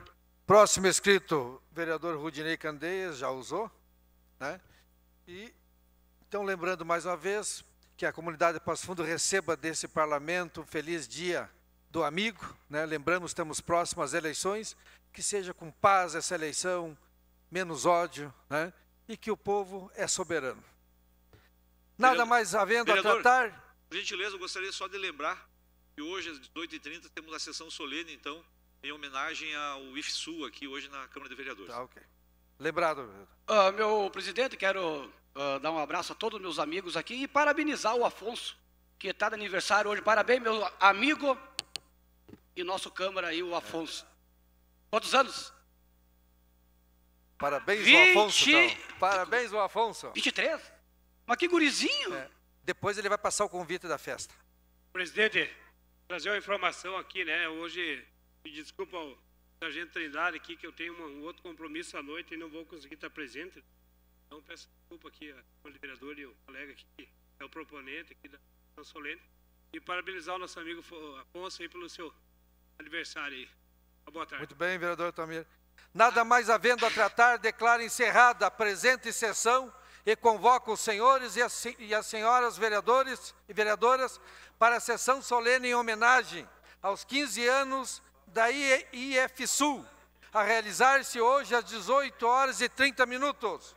Próximo escrito, vereador Rudinei Candeias, já usou, né? E, então, lembrando mais uma vez que a comunidade de Passo Fundo receba desse parlamento um feliz dia do amigo, né? Lembramos, estamos próximos às eleições, que seja com paz essa eleição, menos ódio, né? E que o povo é soberano. Nada Vereador, mais havendo vereador, a tratar. Por gentileza, eu gostaria só de lembrar que hoje, às dezoito e trinta, temos a sessão solene, então, em homenagem ao I F S U aqui hoje na Câmara de Vereadores. Tá, ok. Lembrado, vereador. Uh, meu presidente, quero uh, dar um abraço a todos os meus amigos aqui e parabenizar o Afonso, que está de aniversário hoje. Parabéns, meu amigo e nosso Câmara aí, o Afonso. Quantos anos? Parabéns, vinte... o Afonso. Então. Parabéns, o Afonso. vinte e três? Mas que gurizinho. É. Depois ele vai passar o convite da festa. Presidente, trazer uma informação aqui, né? Hoje, me desculpa o sargento Trindade aqui, que eu tenho uma, um outro compromisso à noite e não vou conseguir estar presente. Então, peço desculpa aqui ao vereador e o colega aqui, que é o proponente aqui da São Solene. E parabenizar o nosso amigo Afonso aí pelo seu aniversário aí. Boa tarde. Muito bem, vereador Tamir. Nada mais havendo a tratar, declaro encerrada a presente sessão e convoco os senhores e as, e as senhoras vereadores e vereadoras para a sessão solene em homenagem aos quinze anos da I F S U, a realizar-se hoje às dezoito horas e trinta minutos.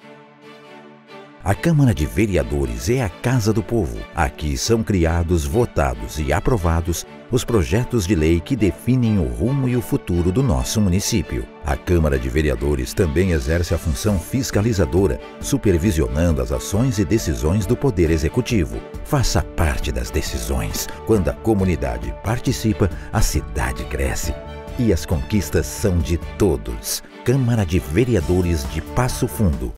A Câmara de Vereadores é a Casa do Povo. Aqui são criados, votados e aprovados os projetos de lei que definem o rumo e o futuro do nosso município. A Câmara de Vereadores também exerce a função fiscalizadora, supervisionando as ações e decisões do Poder Executivo. Faça parte das decisões. Quando a comunidade participa, a cidade cresce. E as conquistas são de todos. Câmara de Vereadores de Passo Fundo.